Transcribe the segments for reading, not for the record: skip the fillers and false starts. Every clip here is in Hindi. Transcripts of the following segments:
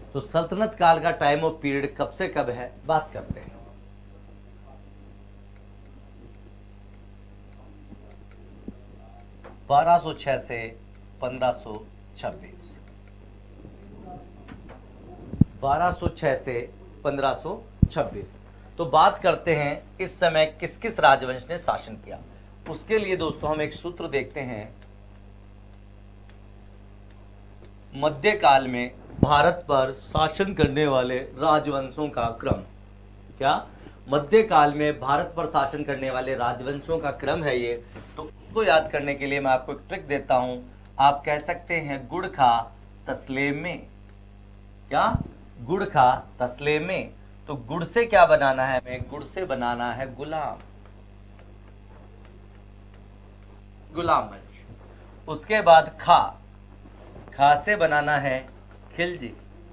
तो सल्तनत काल का टाइम ऑफ पीरियड कब से कब है, बात करते हैं। बारह सौ छह से 1526, 1206 से 1526। तो बात करते हैं इस समय किस किस राजवंश ने शासन किया। उसके लिए दोस्तों हम एक सूत्र देखते हैं। मध्यकाल में भारत पर शासन करने वाले राजवंशों का क्रम, क्या मध्यकाल में भारत पर शासन करने वाले राजवंशों का क्रम है ये। तो उसको याद करने के लिए मैं आपको एक ट्रिक देता हूं। आप कह सकते हैं गुड़ खा तसले में, क्या गुड़ खा तसले में। तो गुड़ से क्या बनाना है हमें, गुड़ से बनाना है गुलाम, गुलाम वंश। उसके बाद खा, खा से बनाना है खिलजी,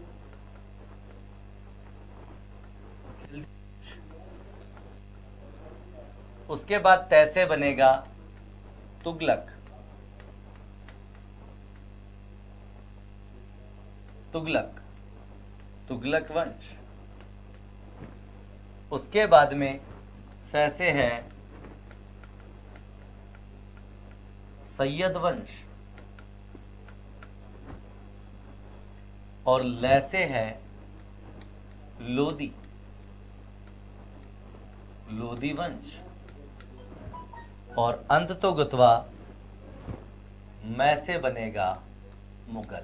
उसके बाद तय से बनेगा तुगलक, तुगलक, तुगलक वंश। उसके बाद में स से है सैयद वंश और ल से है लोदी, लोदी वंश। और अंत तो गुतवा मैं से बनेगा मुगल।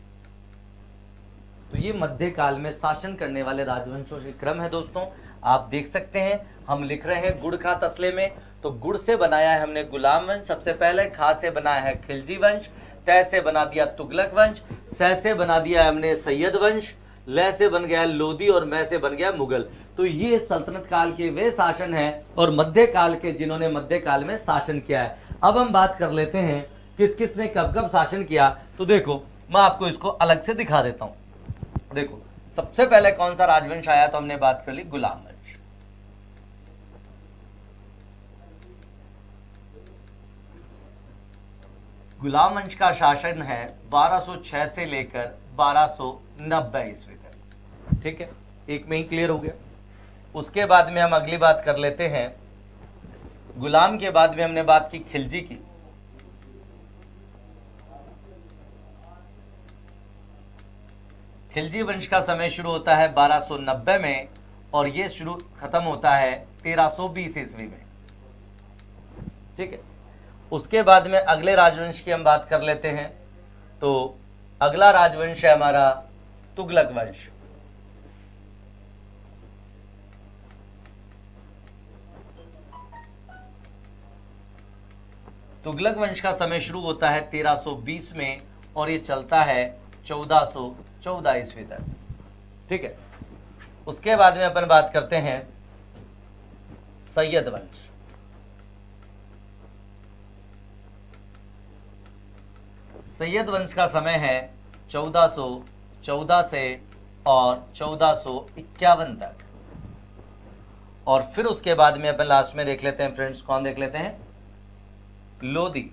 तो ये मध्यकाल में शासन करने वाले राजवंशों के क्रम है दोस्तों। आप देख सकते हैं हम लिख रहे हैं गुड़ खा तसले में। तो गुड़ से बनाया है हमने गुलाम वंश सबसे पहले, खा से बनाया है खिलजी वंश, तय से बना दिया तुगलक वंश, स से बना दिया है हमने सैयद वंश, ल से बन गया लोदी और मैं से बन गया मुगल। तो ये सल्तनत काल के वे शासन है और मध्यकाल के जिन्होंने मध्यकाल में शासन किया है। अब हम बात कर लेते हैं किस किस ने कब कब शासन किया। तो देखो मैं आपको इसको अलग से दिखा देता हूं। देखो सबसे पहले कौन सा राजवंश आया, तो हमने बात कर ली गुलाम वंश। गुलाम वंश का शासन है 1206 से लेकर 1290 ईस्वी तक। ठीक है, एक में ही क्लियर हो गया। उसके बाद में हम अगली बात कर लेते हैं। गुलाम के बाद में हमने बात की खिलजी की। खिलजी वंश का समय शुरू होता है 1290 में और ये शुरू खत्म होता है 1320 ईस्वी में। ठीक है, उसके बाद में अगले राजवंश की हम बात कर लेते हैं। तो अगला राजवंश है हमारा तुगलक वंश। तुगलक वंश का समय शुरू होता है 1320 में और ये चलता है 1414 ईस्वी तक। ठीक है, उसके बाद में अपन बात करते हैं सैयद वंश। सैयद वंश का समय है 1414 से और 1451 तक। और फिर उसके बाद में अपन लास्ट में देख लेते हैं फ्रेंड्स, कौन देख लेते हैं, लोदी।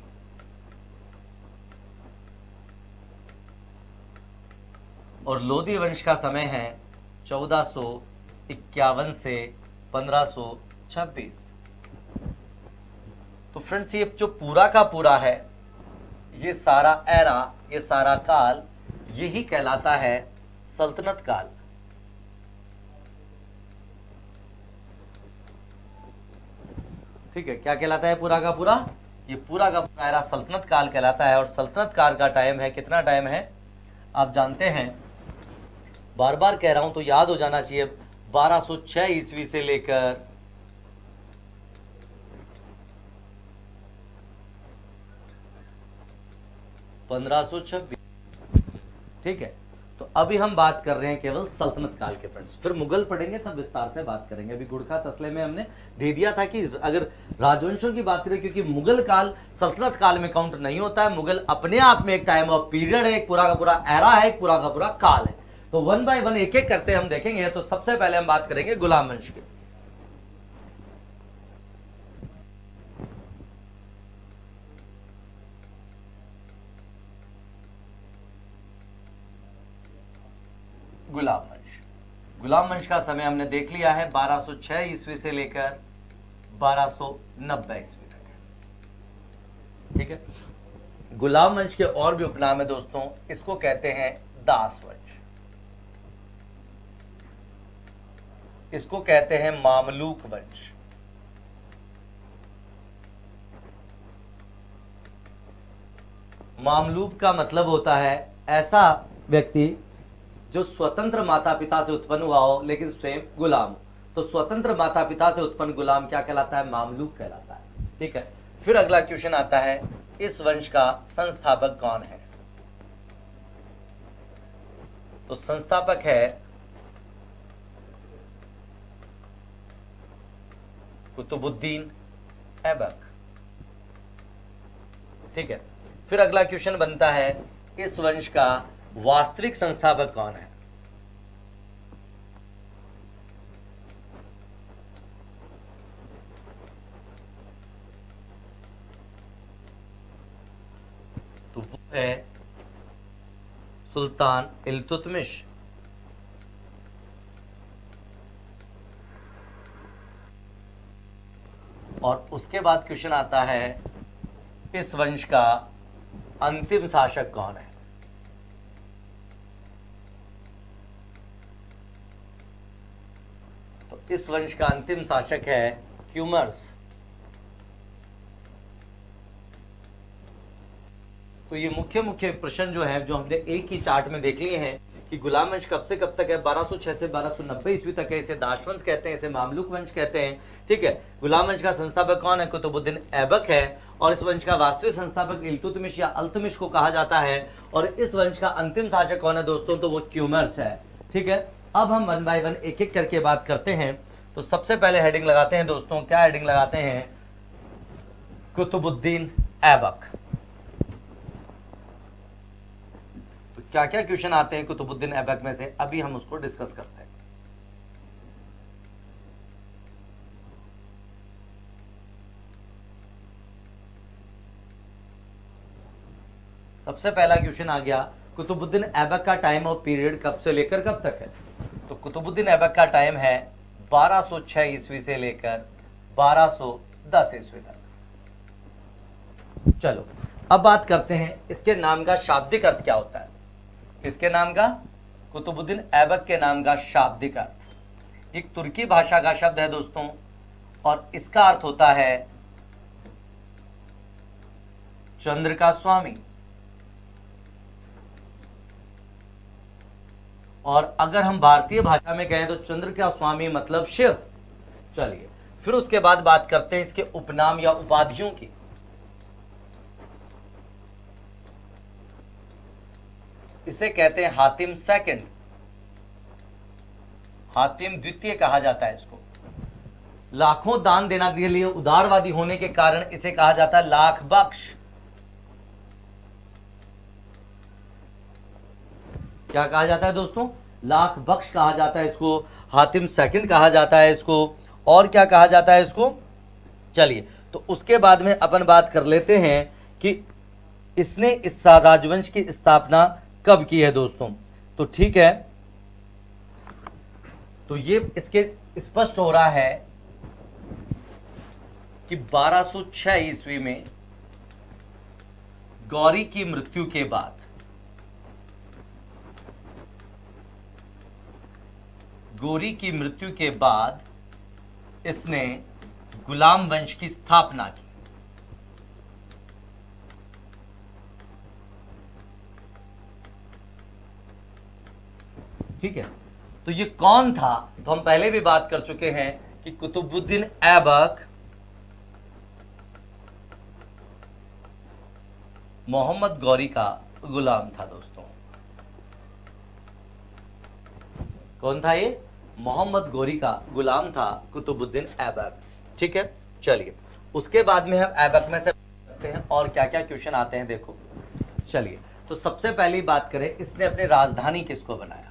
और लोदी वंश का समय है 1451 से 1526। तो फ्रेंड्स ये जो पूरा का पूरा है, ये सारा एरा, ये सारा काल, यही कहलाता है सल्तनत काल। ठीक है, क्या कहलाता है पूरा का पूरा, ये पूरा का पूरा एरा सल्तनत काल कहलाता है। और सल्तनत काल का टाइम है, कितना टाइम है आप जानते हैं, बार बार कह रहा हूं तो याद हो जाना चाहिए, 1206 ईस्वी से लेकर 1526। ठीक है, तो अभी हम बात कर रहे हैं केवल सल्तनत काल के फ्रेंड्स, फिर मुगल पढ़ेंगे तब विस्तार से बात करेंगे। अभी गुड़खा तसले में हमने दे दिया था कि अगर राजवंशों की बात करें, क्योंकि मुगल काल सल्तनत काल में काउंट नहीं होता है, मुगल अपने आप में एक टाइम ऑफ पीरियड है, एक पूरा का पूरा एरा है, एक पूरा का पूरा काल है। तो वन बाय वन एक एक करते हम देखेंगे। तो सबसे पहले हम बात करेंगे गुलाम वंश की। गुलाम वंश। गुलाम वंश का समय हमने देख लिया है 1206 ईस्वी से लेकर 1290 ईस्वी तक है। ठीक है, गुलाम वंश के और भी उपनाम है दोस्तों, इसको कहते हैं दास वंश, इसको कहते हैं मामलूक वंश, मामलूक का मतलब होता है ऐसा व्यक्ति जो स्वतंत्र माता पिता से उत्पन्न हुआ हो लेकिन स्वयं गुलाम हो। तो स्वतंत्र माता पिता से उत्पन्न गुलाम क्या कहलाता है? मामलूक कहलाता है। ठीक है, फिर अगला क्वेश्चन आता है, इस वंश का संस्थापक कौन है? तो संस्थापक है कुतुबुद्दीन ऐबक। ठीक है, फिर अगला क्वेश्चन बनता है, इस वंश का वास्तविक संस्थापक कौन है? तो वो है सुल्तान इल्तुतमिश। और उसके बाद क्वेश्चन आता है, इस वंश का अंतिम शासक कौन है? तो इस वंश का अंतिम शासक है क्यूमर्स। तो ये मुख्य मुख्य प्रश्न जो है, जो हमने एक ही चार्ट में देख लिए हैं कि गुलाम वंश कब से कब तक है, 1206 से 1290 ईस्वी तक है, इसे दास वंश कहते हैं, इसे मामलूक वंश कहते हैं। ठीक है, गुलाम वंश का संस्थापक कौन है? कुतुबुद्दीन ऐबक है। और इस वंश का वास्तविक संस्थापक इल्तुतमिश या अल्तमिश को कहा जाता है। और इस वंश का अंतिम शासक कौन है दोस्तों? तो वो क्यूमर्स है। ठीक है, अब हम 1 बाय 1 एक एक करके बात करते हैं। तो सबसे पहले हेडिंग लगाते हैं दोस्तों, क्या हेडिंग लगाते हैं? कुतुबुद्दीन ऐबक। तो क्या क्या क्वेश्चन आते हैं कुतुबुद्दीन ऐबक में से, अभी हम उसको डिस्कस करते हैं। सबसे पहला क्वेश्चन आ गया, कुतुबुद्दीन ऐबक का टाइम और पीरियड कब से लेकर कब तक है? तो कुतुबुद्दीन ऐबक का टाइम है 1206 ईस्वी से लेकर 1210 ईस्वी तक। चलो अब बात करते हैं, इसके नाम का शाब्दिक अर्थ क्या होता है? इसके नाम का, कुतुबुद्दीन ऐबक के नाम का शाब्दिक अर्थ एक तुर्की भाषा का शब्द है दोस्तों, और इसका अर्थ होता है चंद्र का स्वामी। और अगर हम भारतीय भाषा में कहें तो चंद्र का स्वामी मतलब शिव। चलिए फिर उसके बाद बात करते हैं इसके उपनाम या उपाधियों की। इसे कहते हैं हातिम सेकंड, हातिम द्वितीय कहा जाता है इसको। लाखों दान देना के लिए उदारवादी होने के कारण इसे कहा जाता है लाख बख्श। क्या कहा जाता है दोस्तों? लाख बख्श कहा जाता है इसको, हातिम सेकंड कहा जाता है इसको, और क्या कहा जाता है इसको? चलिए तो उसके बाद में अपन बात कर लेते हैं कि इसने इस राजवंश की स्थापना कब की है दोस्तों। तो ठीक है, तो ये इसके स्पष्ट हो रहा है कि 1206 ईस्वी में गौरी की मृत्यु के बाद, गौरी की मृत्यु के बाद इसने गुलाम वंश की स्थापना की। ठीक है, तो ये कौन था? तो हम पहले भी बात कर चुके हैं कि कुतुबुद्दीन ऐबक मोहम्मद गौरी का गुलाम था दोस्तों। कौन था ये? मोहम्मद गौरी का गुलाम था कुतुबुद्दीन ऐबक। ठीक है, चलिए उसके बाद में हम ऐबक में से करते हैं और क्या क्या क्वेश्चन आते हैं देखो। चलिए तो सबसे पहली बात करें, इसने अपनी राजधानी किसको बनाया?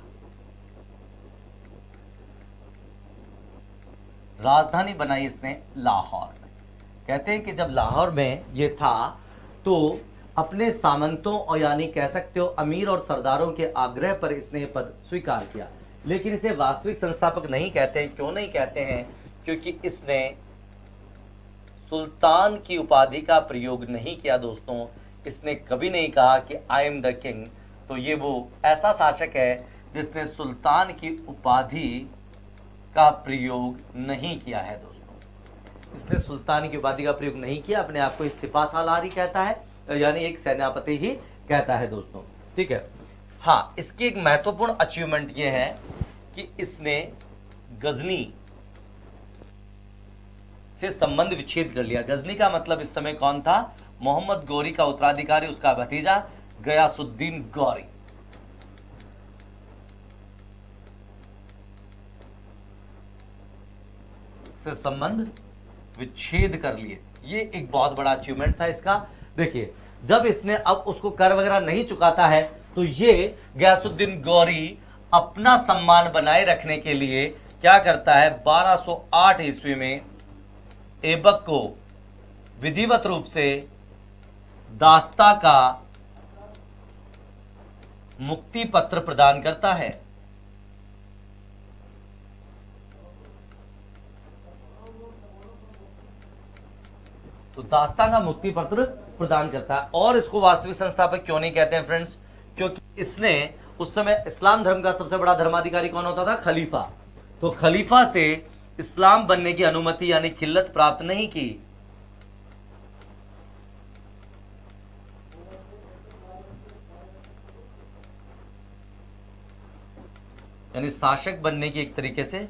राजधानी बनाई इसने लाहौर में। कहते हैं कि जब लाहौर में ये था तो अपने सामंतों और यानी कह सकते हो अमीर और सरदारों के आग्रह पर इसने ये पद स्वीकार किया। लेकिन इसे वास्तविक संस्थापक नहीं कहते हैं। क्यों नहीं कहते हैं? क्योंकि इसने सुल्तान की उपाधि का प्रयोग नहीं किया दोस्तों। इसने कभी नहीं कहा कि आई एम द किंग। तो ये वो ऐसा शासक है जिसने सुल्तान की उपाधि का प्रयोग नहीं किया है दोस्तों। इसने सुल्तान की उपाधि का प्रयोग नहीं किया, अपने आप को सिपा सालार ही कहता है, यानी एक सेनापति ही कहता है दोस्तों। ठीक है। हाँ, इसकी एक महत्वपूर्ण अचीवमेंट ये है कि इसने गजनी से संबंध विच्छेद कर लिया। गजनी का मतलब इस समय कौन था? मोहम्मद गौरी का उत्तराधिकारी, उसका भतीजा गयासुद्दीन गौरी। से संबंध विच्छेद कर लिए। ये एक बहुत बड़ा अचीवमेंट था इसका। देखिए, जब इसने अब उसको कर वगैरह नहीं चुकाता है तो ये गयासुद्दीन गौरी अपना सम्मान बनाए रखने के लिए क्या करता है? 1208 ईस्वी में ऐबक को विधिवत रूप से दास्ता का मुक्ति पत्र प्रदान करता है। तो दास्ता का मुक्ति पत्र प्रदान करता है। और इसको वास्तविक संस्थापक क्यों नहीं कहते हैं फ्रेंड्स? क्योंकि इसने उस समय इस्लाम धर्म का सबसे बड़ा धर्माधिकारी कौन होता था? खलीफा। तो खलीफा से इस्लाम बनने की अनुमति यानी खिल्लत प्राप्त नहीं की। यानी शासक बनने की एक तरीके से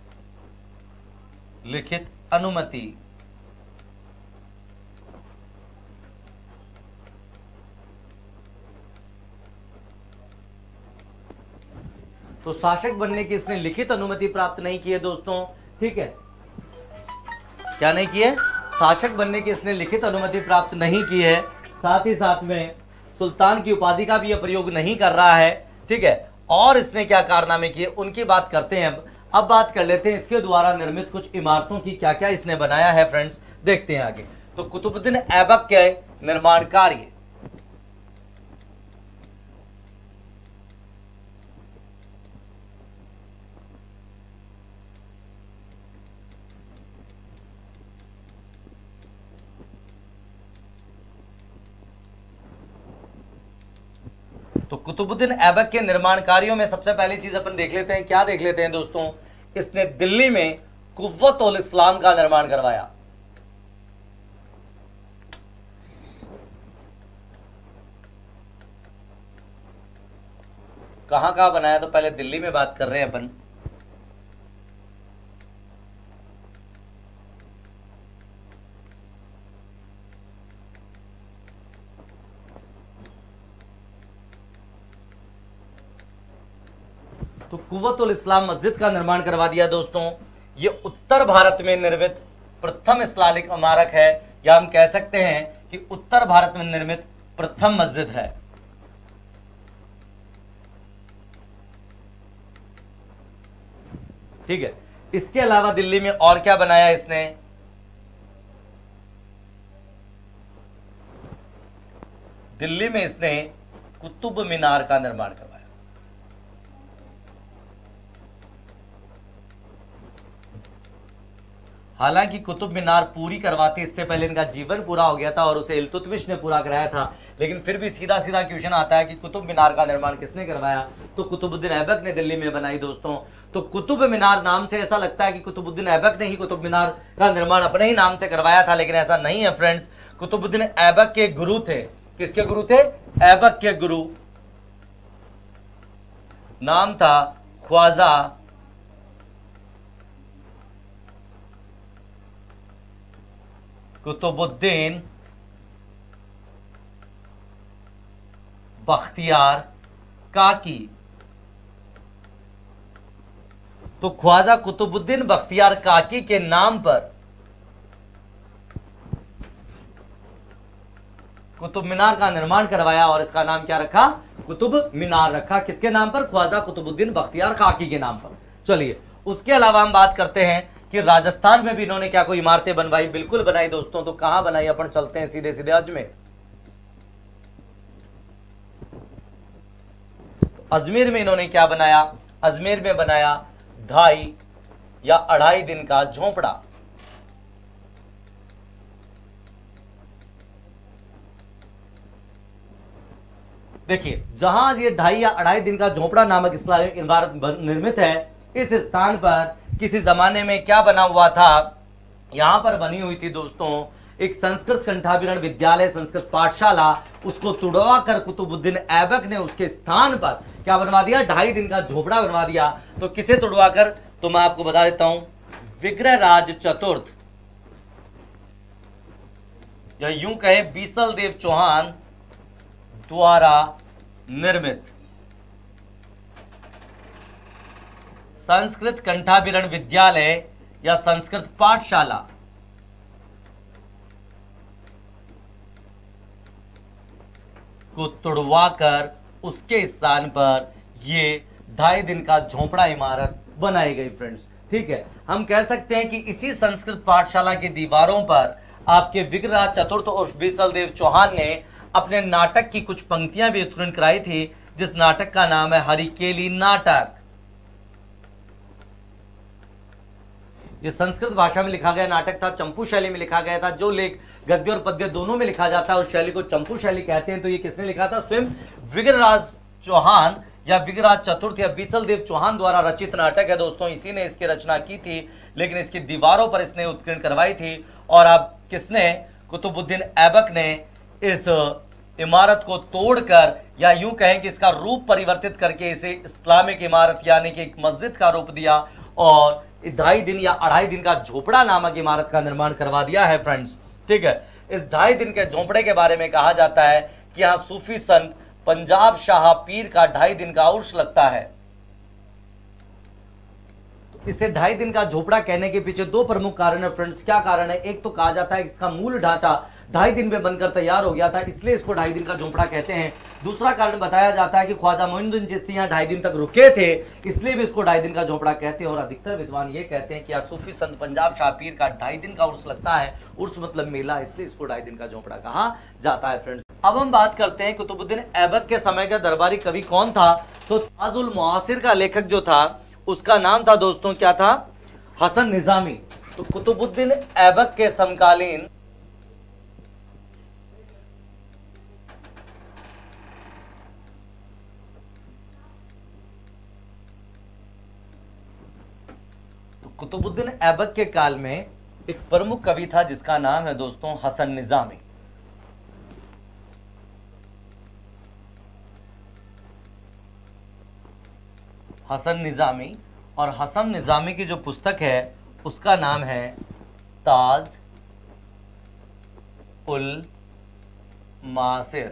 लिखित अनुमति तो शासक बनने की इसने लिखित अनुमति प्राप्त नहीं की है दोस्तों। ठीक है, क्या नहीं की है? शासक बनने की इसने लिखित अनुमति प्राप्त नहीं की है। साथ ही साथ में सुल्तान की उपाधि का भी यह प्रयोग नहीं कर रहा है। ठीक है, और इसने क्या कारनामे किए उनकी बात करते हैं। अब बात कर लेते हैं इसके द्वारा निर्मित कुछ इमारतों की, क्या क्या इसने बनाया है फ्रेंड्स, देखते हैं आगे। तो कुतुबुद्दीन ऐबक के निर्माण कार्य, तो कुतुबुद्दीन ऐबक के निर्माण कार्यों में सबसे पहली चीज अपन देख लेते हैं। क्या देख लेते हैं दोस्तों? इसने दिल्ली में कुव्वत उल इस्लाम का निर्माण करवाया। कहां कहां बनाया? तो पहले दिल्ली में बात कर रहे हैं अपन। तो कुव्वत उल इस्लाम मस्जिद का निर्माण करवा दिया दोस्तों। ये उत्तर भारत में निर्मित प्रथम इस्लामिक इमारत है, या हम कह सकते हैं कि उत्तर भारत में निर्मित प्रथम मस्जिद है। ठीक है, इसके अलावा दिल्ली में और क्या बनाया इसने? दिल्ली में इसने कुतुब मीनार का निर्माण करवाया। हालांकि कुतुब मीनार पूरी करवाते इससे पहले इनका जीवन पूरा हो गया था और उसे इल्तुतमिश ने पूरा कराया था, लेकिन फिर भी सीधा सीधा क्वेश्चन आता है कि कुतुब मीनार का निर्माण किसने करवाया? तो कुतुबुद्दीन ऐबक ने दिल्ली में बनाई दोस्तों। तो कुतुब मीनार नाम से ऐसा लगता है कि कुतुबुद्दीन ऐबक ने ही कुतुब मीनार का निर्माण अपने ही नाम से करवाया था, लेकिन ऐसा नहीं है फ्रेंड्स। कुतुबुद्दीन ऐबक के गुरु थे। किसके गुरु थे? ऐबक के गुरु, नाम था ख्वाजा कुतुबुद्दीन बख्तियार काकी। तो ख्वाजा कुतुबुद्दीन बख्तियार काकी के नाम पर कुतुब मीनार का निर्माण करवाया और इसका नाम क्या रखा? कुतुब मीनार रखा। किसके नाम पर? ख्वाजा कुतुबुद्दीन बख्तियार काकी के नाम पर। चलिए, उसके अलावा हम बात करते हैं कि राजस्थान में भी इन्होंने क्या कोई इमारतें बनवाई? बिल्कुल बनाई दोस्तों। तो कहां बनाई? अपन चलते हैं सीधे सीधे अजमेर। अजमेर में इन्होंने क्या बनाया? अजमेर में बनाया 2.5 या 2.5 दिन का झोपड़ा। देखिए, जहां ये 2.5 या 2.5 दिन का झोपड़ा नामक इस्लामिक इमारत निर्मित है, इस स्थान पर किसी जमाने में क्या बना हुआ था? यहां पर बनी हुई थी दोस्तों एक संस्कृत कंठाभिरण विद्यालय, संस्कृत पाठशाला। उसको तुड़वा कर कुतुबुद्दीन ऐबक ने उसके स्थान पर क्या बनवा दिया? 2.5 दिन का झोपड़ा बनवा दिया। तो किसे तुड़वा कर? तो मैं आपको बता देता हूं, विग्रहराज चतुर्थ या यूं कहे बीसल देव चौहान द्वारा निर्मित संस्कृत कंठाभिरण विद्यालय या संस्कृत पाठशाला को तुड़वाकर उसके स्थान पर ये 2.5 दिन का झोपड़ा इमारत बनाई गई फ्रेंड्स। ठीक है, हम कह सकते हैं कि इसी संस्कृत पाठशाला की दीवारों पर आपके विग्रहराज चतुर्थ और बीसल देव चौहान ने अपने नाटक की कुछ पंक्तियां भी उत्कीर्ण कराई थी, जिस नाटक का नाम है हरिकेली नाटक। ये संस्कृत भाषा में लिखा गया नाटक था, चंपू शैली में लिखा गया था। जो लेख गद्य और पद्य दोनों में लिखा जाता है उस शैली को चंपू शैली कहते हैं। तो ये किसने लिखा था? स्वयं विग्रहराज चौहान या विग्रहराज चतुर्थ या बीसल देव चौहान द्वारा रचित नाटक है दोस्तों। इसी ने इसकी रचना की थी, लेकिन इसकी दीवारों पर इसने उत्कीर्ण करवाई थी। और अब किसने? कुतुबुद्दीन ऐबक ने इस इमारत को तोड़कर या यूं कहें कि इसका रूप परिवर्तित करके इसे इस्लामिक इमारत यानी कि एक मस्जिद का रूप दिया और 2.5 दिन या 2.5 दिन का झोपड़ा नामक इमारत का निर्माण करवा दिया है फ्रेंड्स। ठीक है, इस 2.5 दिन के झोपड़े के बारे में कहा जाता है कि यहाँ सूफी संत पंजाब शाह पीर का 2.5 दिन का उर्स लगता है। इसे 2.5 दिन का झोपड़ा कहने के पीछे 2 प्रमुख कारण है फ्रेंड्स। क्या कारण है? एक तो कहा जाता है कि इसका मूल ढांचा 2.5 दिन में बनकर तैयार हो गया था, इसलिए इसको 2.5 दिन का झोपड़ा कहते हैं। दूसरा कारण बताया जाता है कि ख्वाजा मोइनुद्दीन चिश्ती यहाँ 2.5 दिन तक रुके थे, इसलिए भी इसको 2.5 दिन का झोपड़ा कहते हैं। और अधिकतर विद्वान ये कहते हैं कि सूफी संत पंजाब शाह पीर का 2.5 दिन का उर्स लगता है। उर्स मतलब मेला, इसलिए इसको 2.5 दिन का झोपड़ा कहा जाता है फ्रेंड्स। अब हम बात करते हैं कुतुबुद्दीन ऐबक के समय का दरबारी कवि कौन था। तो ताजुल मुआसिर का लेखक जो था उसका नाम था दोस्तों, क्या था? हसन निजामी। तो कुतुबुद्दीन ऐबक के समकालीन कुतुबुद्दीन ऐबक के काल में एक प्रमुख कवि था जिसका नाम है दोस्तों हसन निजामी। हसन निजामी, और हसन निजामी की जो पुस्तक है उसका नाम है ताज उल मासिर।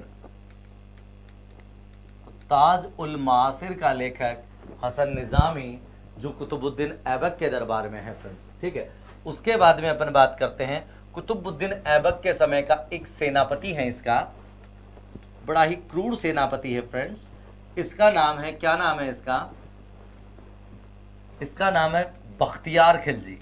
ताज उल मासिर का लेखक हसन निजामी जो कुतुबुद्दीन ऐबक के दरबार में है फ्रेंड्स। ठीक है, उसके बाद में अपन बात करते हैं कुतुबुद्दीन ऐबक के समय का एक सेनापति है, इसका बड़ा ही क्रूर सेनापति है फ्रेंड्स। इसका नाम है, क्या नाम है इसका? इसका नाम है बख्तियार खिलजी।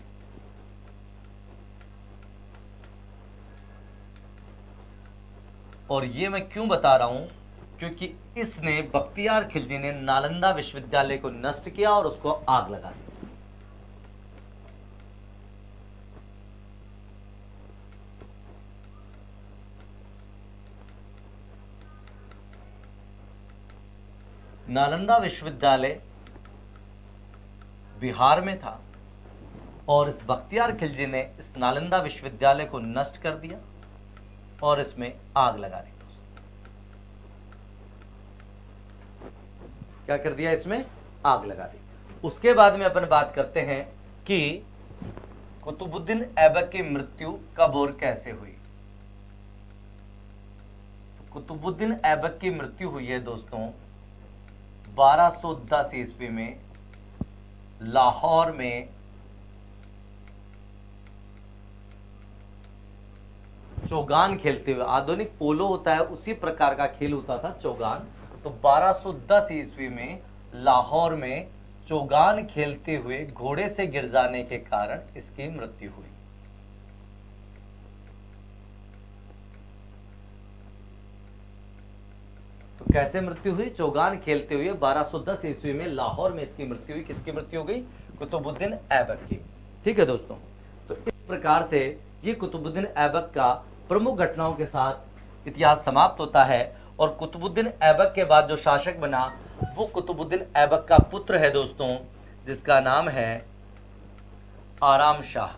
और ये मैं क्यों बता रहा हूं? क्योंकि इसने, बख्तियार खिलजी ने नालंदा विश्वविद्यालय को नष्ट किया और उसको आग लगा दी। नालंदा विश्वविद्यालय बिहार में था और इस बख्तियार खिलजी ने इस नालंदा विश्वविद्यालय को नष्ट कर दिया और इसमें आग लगा दी। क्या कर दिया? इसमें आग लगा दी। उसके बाद में अपन बात करते हैं कि कुतुबुद्दीन ऐबक की मृत्यु कब और कैसे हुई। कुतुबुद्दीन ऐबक की मृत्यु हुई है दोस्तों 1210 ईस्वी में लाहौर में चौगान खेलते हुए। आधुनिक पोलो होता है उसी प्रकार का खेल होता था चौगान। तो 1210 ईस्वी में लाहौर में चौगान खेलते हुए घोड़े से गिर जाने के कारण इसकी मृत्यु हुई। तो कैसे मृत्यु हुई? चौगान खेलते हुए 1210 ईस्वी में लाहौर में इसकी मृत्यु हुई। किसकी मृत्यु हो गई? कुतुबुद्दीन ऐबक की। ठीक है दोस्तों, तो इस प्रकार से ये कुतुबुद्दीन ऐबक का प्रमुख घटनाओं के साथ इतिहास समाप्त होता है। और कुतुबुद्दीन ऐबक के बाद जो शासक बना वो कुतुबुद्दीन ऐबक का पुत्र है दोस्तों, जिसका नाम है आराम शाह।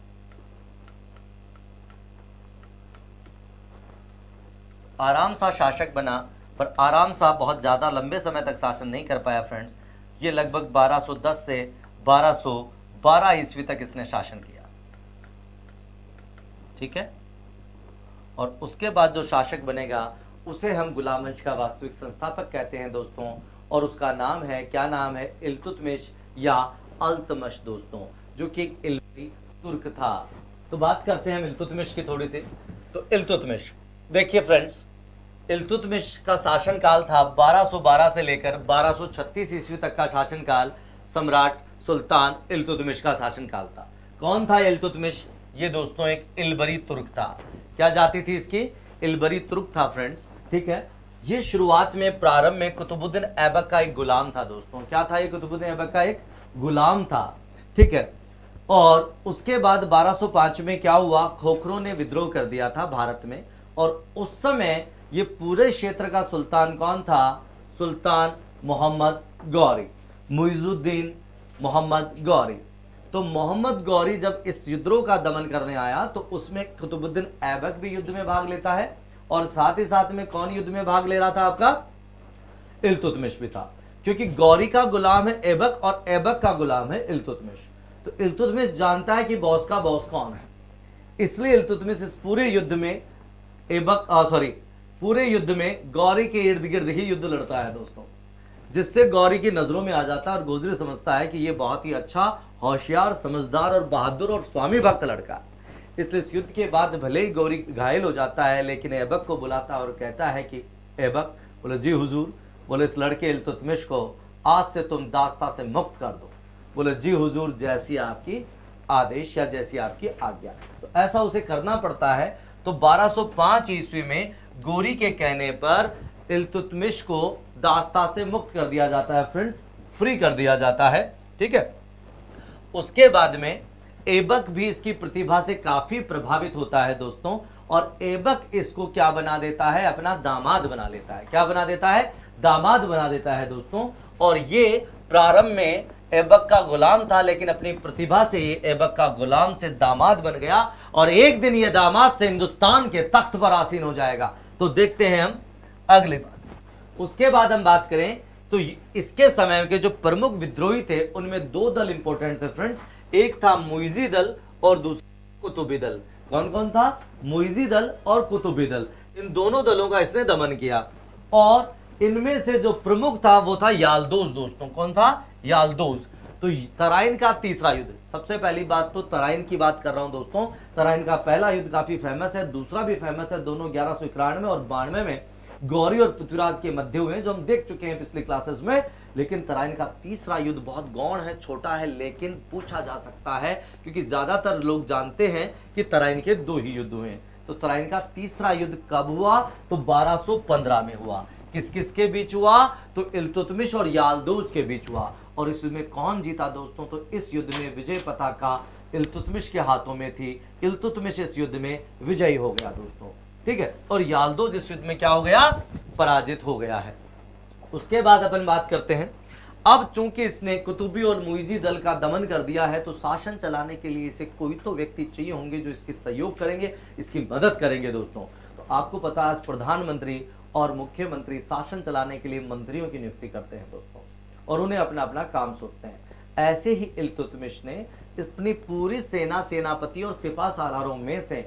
आराम शाह शासक बना, पर आराम शाह बहुत ज़्यादा लंबे समय तक शासन नहीं कर पाया फ्रेंड्स। ये लगभग 1210 से 1212 ईस्वी तक इसने शासन किया। ठीक है, और उसके बाद जो शासक बनेगा उसे हम गुलाम वंश का वास्तविक संस्थापक कहते हैं दोस्तों, और उसका नाम है, क्या नाम है? इल्तुतमिश या अल्तमश दोस्तों, जो कि एक इल्बरी तुर्क था। तो बात करते हैं हम इल्तुतमिश की थोड़ी सी। तो इल्तुतमिश, देखिए फ्रेंड्स, इल्तुतमिश का शासनकाल था 1212 से लेकर 1236 ईस्वी तक का शासनकाल सम्राट सुल्तान इल्तुतमिश का शासनकाल था। कौन था इल्तुतमिश? ये दोस्तों एक इल्बरी तुर्क था। क्या जाति थी इसकी? इल्बरी तुर्क था फ्रेंड्स। ठीक है, ये शुरुआत में प्रारंभ में कुतुबुद्दीन ऐबक का एक गुलाम था दोस्तों। क्या था ये? कुतुबुद्दीन ऐबक का एक गुलाम था। ठीक है, और उसके बाद 1205 में क्या हुआ? खोखरों ने विद्रोह कर दिया था भारत में, और उस समय ये पूरे क्षेत्र का सुल्तान कौन था? सुल्तान मोहम्मद गौरी, मुइजुद्दीन मोहम्मद गौरी। तो मोहम्मद गौरी जब इस विद्रोह का दमन करने आया तो उसमें कुतुबुद्दीन ऐबक भी युद्ध में भाग लेता है, और साथ ही साथ में कौन युद्ध में भाग ले रहा था? आपका इल्तुतमिश भी था, क्योंकि गौरी का गुलाम है ऐबक और ऐबक का गुलाम है इल्तुतमिश। तो इल्तुतमिश जानता है कि बॉस का बॉस कौन है, इसलिए इल्तुतमिश इस पूरे युद्ध में पूरे युद्ध में गौरी के इर्द गिर्द ही युद्ध लड़ता है दोस्तों, जिससे गौरी की नजरों में आ जाता है और गौरी समझता है कि ये बहुत ही अच्छा, होशियार, समझदार और बहादुर और स्वामी भक्त लड़का। इसलिए इस युद्ध के बाद भले ही गौरी घायल हो जाता है, लेकिन ऐबक को बुलाता है और कहता है कि ऐबक, बोले जी हुजूर, बोले इस लड़के इल्तुतमिश को आज से तुम दास्ता से मुक्त कर दो। बोले जी हुजूर, जैसी आपकी आदेश या जैसी आपकी आज्ञा। तो ऐसा उसे करना पड़ता है। तो 1205 ईस्वी में गौरी के कहने पर इल्तुतमिश को दास्ता से मुक्त कर दिया जाता है फ्रेंड्स, फ्री कर दिया जाता है। ठीक है, उसके बाद में ऐबक भी इसकी प्रतिभा से काफी प्रभावित होता है दोस्तों, और ऐबक इसको क्या बना देता है? अपना दामाद बना लेता है। क्या बना देता है? दामाद बना देता है दोस्तों। और ये प्रारंभ में ऐबक का गुलाम था, लेकिन अपनी प्रतिभा से ये ऐबक का गुलाम से दामाद बन गया, और एक दिन ये दामाद से हिंदुस्तान के तख्त पर आसीन हो जाएगा। तो देखते हैं हम अगली बात। उसके बाद हम बात करें तो इसके समय के जो प्रमुख विद्रोही थे उनमें दो दल इंपॉर्टेंट थे फ्रेंड्स। एक था मुइजी दल और दूसरा कुतुबी दल। कौन कौन था? मुइजी दल और कुतुबी दल। इन दोनों दलों का इसने दमन किया, और इनमें से जो प्रमुख था वो था याल्दोज दोस्तों। कौन था? याल्दोज। तो तराइन का तीसरा युद्ध, सबसे पहली बात तो तराइन की बात कर रहा हूं दोस्तों। तराइन का पहला युद्ध काफी फेमस है, दूसरा भी फेमस है। दोनों 1191 और 92 में गौरी और पृथ्वीराज के मध्य हुए, जो हम देख चुके हैं पिछले क्लासेस में। लेकिन तराइन का तीसरा युद्ध बहुत गौण है, छोटा है, लेकिन पूछा जा सकता है, क्योंकि ज्यादातर लोग जानते हैं कि तराइन के दो ही युद्ध हुए। तो तराइन का तीसरा युद्ध कब हुआ? तो 1215 में हुआ। किस किस के बीच हुआ? तो इल्तुतमिश और याल्दोज के बीच हुआ। और इस युद्ध में कौन जीता दोस्तों? तो इस युद्ध में विजय पताका इल्तुतमिश के हाथों में थी। इल्तुतमिश इस युद्ध में विजयी हो गया दोस्तों। ठीक है, और याल्दोज इस युद्ध में क्या हो गया? पराजित हो गया है। उसके बाद अपन बात करते हैं, अब चूंकि इसने कुतुबी और मुइजी दल का दमन कर दिया है, तो शासन चलाने के लिए इसे कोई तो व्यक्ति चाहिए होंगे जो इसके सहयोग करेंगे, इसकी मदद करेंगे दोस्तों। तो आपको पता है प्रधानमंत्री और मुख्यमंत्री शासन चलाने के लिए मंत्रियों की नियुक्ति करते हैं दोस्तों, और उन्हें अपना अपना काम सौंपते हैं। ऐसे ही इल्तुतमिश ने अपनी पूरी सेनापति और सिपा सालारों में से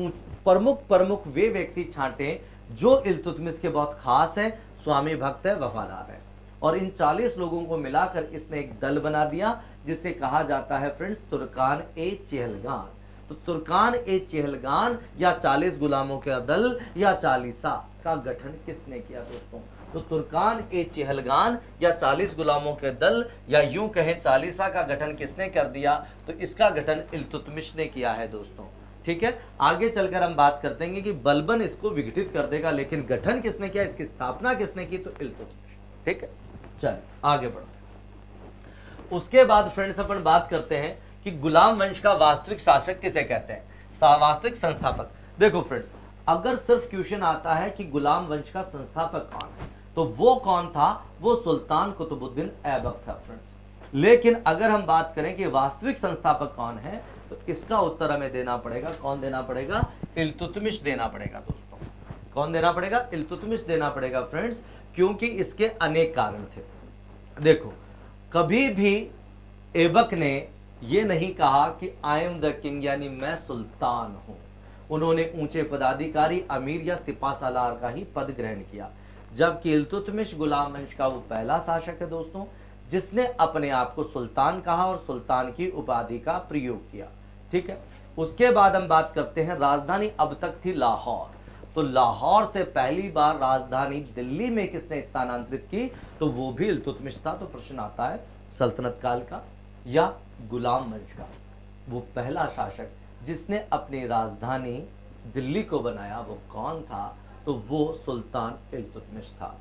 प्रमुख वे व्यक्ति छांटे जो इल्तुतमिश के बहुत खास है, स्वामी भक्त है, वफादार है। और इन 40 लोगों को मिलाकर इसने एक दल बना दिया, जिसे कहा जाता है फ्रेंड्स तुर्कान ए चेहलगान। तो तुर्कान ए चेहलगान या 40 गुलामों का दल या चालीसा का गठन किसने किया दोस्तों? तो तुर्कान ए चेहलगान या 40 गुलामों के दल या यूं कहें चालीसा का गठन किसने कर दिया? तो इसका गठन इल्तुतमिश ने किया है दोस्तों। ठीक है, आगे चलकर हम बात करते हैं कि बलबन इसको विघटित कर देगा, लेकिन गठन किसने किया, इसकी स्थापना किसने की, तो इल्तुतमिश। ठीक है, चल आगे बढ़ते हैं। उसके बाद फ्रेंड्स अपन बात करते हैं कि गुलाम वंश का वास्तविक शासक किसे कहते हैं, वास्तविक संस्थापक। देखो फ्रेंड्स, अगर सिर्फ क्वेश्चन आता है कि गुलाम वंश का संस्थापक कौन है, तो वो कौन था, वो सुल्तान कुतुबुद्दीन ऐबक था फ्रेंड्स। लेकिन अगर हम बात करें कि वास्तविक संस्थापक कौन है, तो इसका उत्तर हमें देना पड़ेगा, कौन देना पड़ेगा, इल्तुतमिश देना पड़ेगा दोस्तों। कौन देना पड़ेगा, इल्तुतमिश देना पड़ेगा फ्रेंड्स, क्योंकि इसके अनेक कारण थे। देखो, कभी भी ऐबक ने ये नहीं कहा कि आई एम द किंग, यानी मैं सुल्तान हूं। उन्होंने ऊंचे पदाधिकारी, अमीर या सिपासालार का ही पद ग्रहण किया, जबकि इल्तुतमिश गुलाम वंश का वो पहला शासक है दोस्तों जिसने अपने आप को सुल्तान कहा और सुल्तान की उपाधि का प्रयोग किया। ठीक है, उसके बाद हम बात करते हैं, राजधानी अब तक थी लाहौर, तो लाहौर से पहली बार राजधानी दिल्ली में किसने स्थानांतरित की, तो वो भी इल्तुतमिश था। तो प्रश्न आता है सल्तनत काल का या गुलाम वंश का वो पहला शासक जिसने अपनी राजधानी दिल्ली को बनाया, वो कौन था, तो वो सुल्तान इल्तुतमिश था।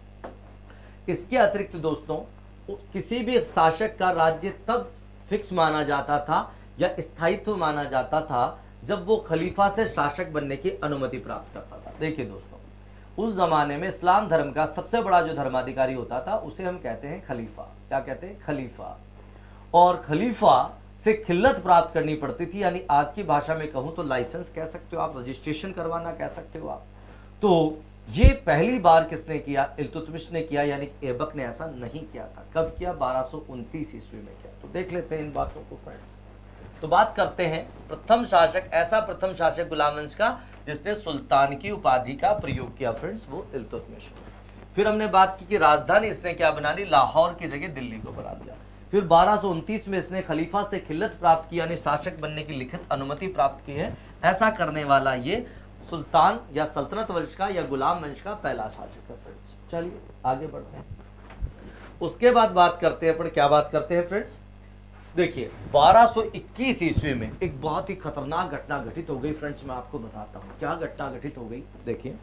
इसके अतिरिक्त दोस्तों, किसी भी शासक का राज्य तब फिक्स माना जाता था या स्थायित्व माना जाता था जब वो खलीफा से शासक बनने की अनुमति प्राप्त करता था। देखिए दोस्तों, उस जमाने में इस्लाम धर्म का सबसे बड़ा जो धर्माधिकारी होता था उसे हम कहते हैं खलीफा। क्या कहते हैं, खलीफा। और खलीफा से खिल्लत प्राप्त करनी पड़ती थी, यानी आज की भाषा में कहूं तो लाइसेंस कह सकते हो आप, रजिस्ट्रेशन करवाना कह सकते हो आप। तो ये पहली बार किसने किया, इल्तुतमिश ने किया, यानी ऐबक ने ऐसा नहीं किया था। कब किया, 1229 ईस्वी में किया। तो देख लेते हैं इन बातों को फ्रेंड्स। तो बात करते हैं प्रथम शासक, ऐसा प्रथम शासक गुलाम वंश का जिसने सुल्तान की उपाधि का प्रयोग किया फ्रेंड्स, वो इल्तुतमिश। फिर हमने बात की कि राजधानी इसने क्या बना ली, लाहौर की जगह दिल्ली को बना दिया। फिर 1229 में इसने खलीफा से खिल्लत प्राप्त की, यानी शासक बनने की लिखित अनुमति प्राप्त की है। ऐसा करने वाला ये सुल्तान या सल्तनत वंश का या गुलाम वंश का पहला शासक है फ्रेंड्स। चलिए आगे बढ़ते हैं। उसके बाद बात करते हैं, पर क्या बात करते हैं फ्रेंड्स, देखिए 1221 ईस्वी में एक बहुत ही खतरनाक घटना घटित हो गई फ्रेंड्स। मैं आपको बताता हूं क्या घटना घटित हो गई। देखिए,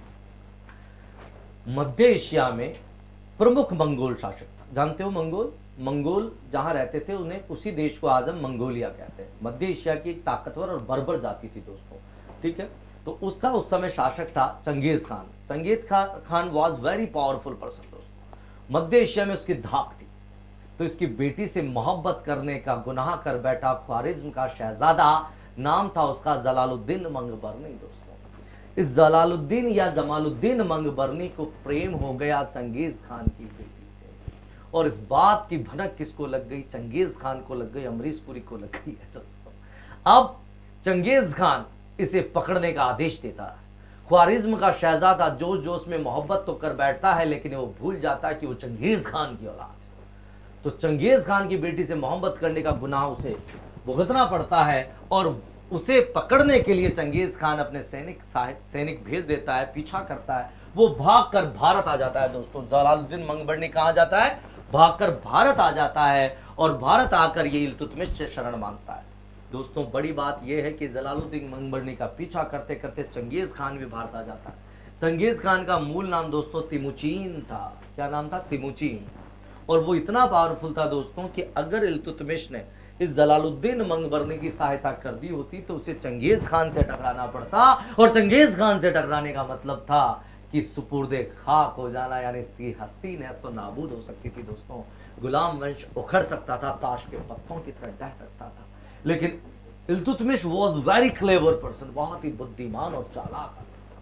मध्य एशिया में प्रमुख मंगोल शासक था। जानते हो मंगोल जहां रहते थे उन्हें, उसी देश को आज हम मंगोलिया कहते हैं। मध्य एशिया की एक ताकतवर और बर्बर जाति थी दोस्तों। ठीक है, तो उसका उस समय शासक था Genghis Khan. Genghis Khan was very powerful person दोस्तों। मध्य एशिया में उसकी धाक थी, तो इसकी बेटी से मोहब्बत करने का गुनाह कर बैठा ख्वारिज्म का शहजादा, नाम था उसका जलालुद्दीन मंगबरनी दोस्तों। इस जलालुद्दीन या जमालुद्दीन मंगबरनी को प्रेम हो गया चंगेज खान की बेटी से, और इस बात की भनक किसको लग गई, चंगेज खान को लग गई, अमरीश पुरी को लग गई है दोस्तों। अब चंगेज खान इसे पकड़ने का आदेश देता है। ख्वारिज्म का शहजादा जोश जोश में मोहब्बत तो कर बैठता है, लेकिन वो भूल जाता है कि वो चंगेज खान की औलाद है। तो चंगेज खान की बेटी से मोहब्बत करने का गुनाह उसे भुगतना पड़ता है, और उसे पकड़ने के लिए चंगेज खान अपने सैनिक भेज देता है, पीछा करता है। वो भागकर भारत आ जाता है दोस्तों। जलालुद्दीन मंगबरनी कहां जाता है, भागकर भारत आ जाता है, और भारत आकर ये इल्तुतमिश से शरण मांगता है। दोस्तों बड़ी बात यह है कि जलालुद्दीन मंगबरनी का पीछा करते करते चंगेज खान भी भारत आ जाता है। चंगेज खान का मूल नाम दोस्तों तिमुचीन था। क्या नाम था, तिमुचीन। और वो इतना पावरफुल था दोस्तों कि अगर इल्तुतमिश ने इस जलालुद्दीन मंगबरनी की सहायता कर दी होती तो उसे चंगेज खान से टकराना पड़ता, और चंगेज खान से टकराने का मतलब था कि सुपुर्दे खाक हो जाना, यानी इसकी हस्ती नैसो नाबूद हो सकती थी दोस्तों। गुलाम वंश उखड़ सकता था, ताश के पत्तों की तरह ढह सकता था। लेकिन Iltutmish was very clever person, बहुत ही बुद्धिमान और चालाक।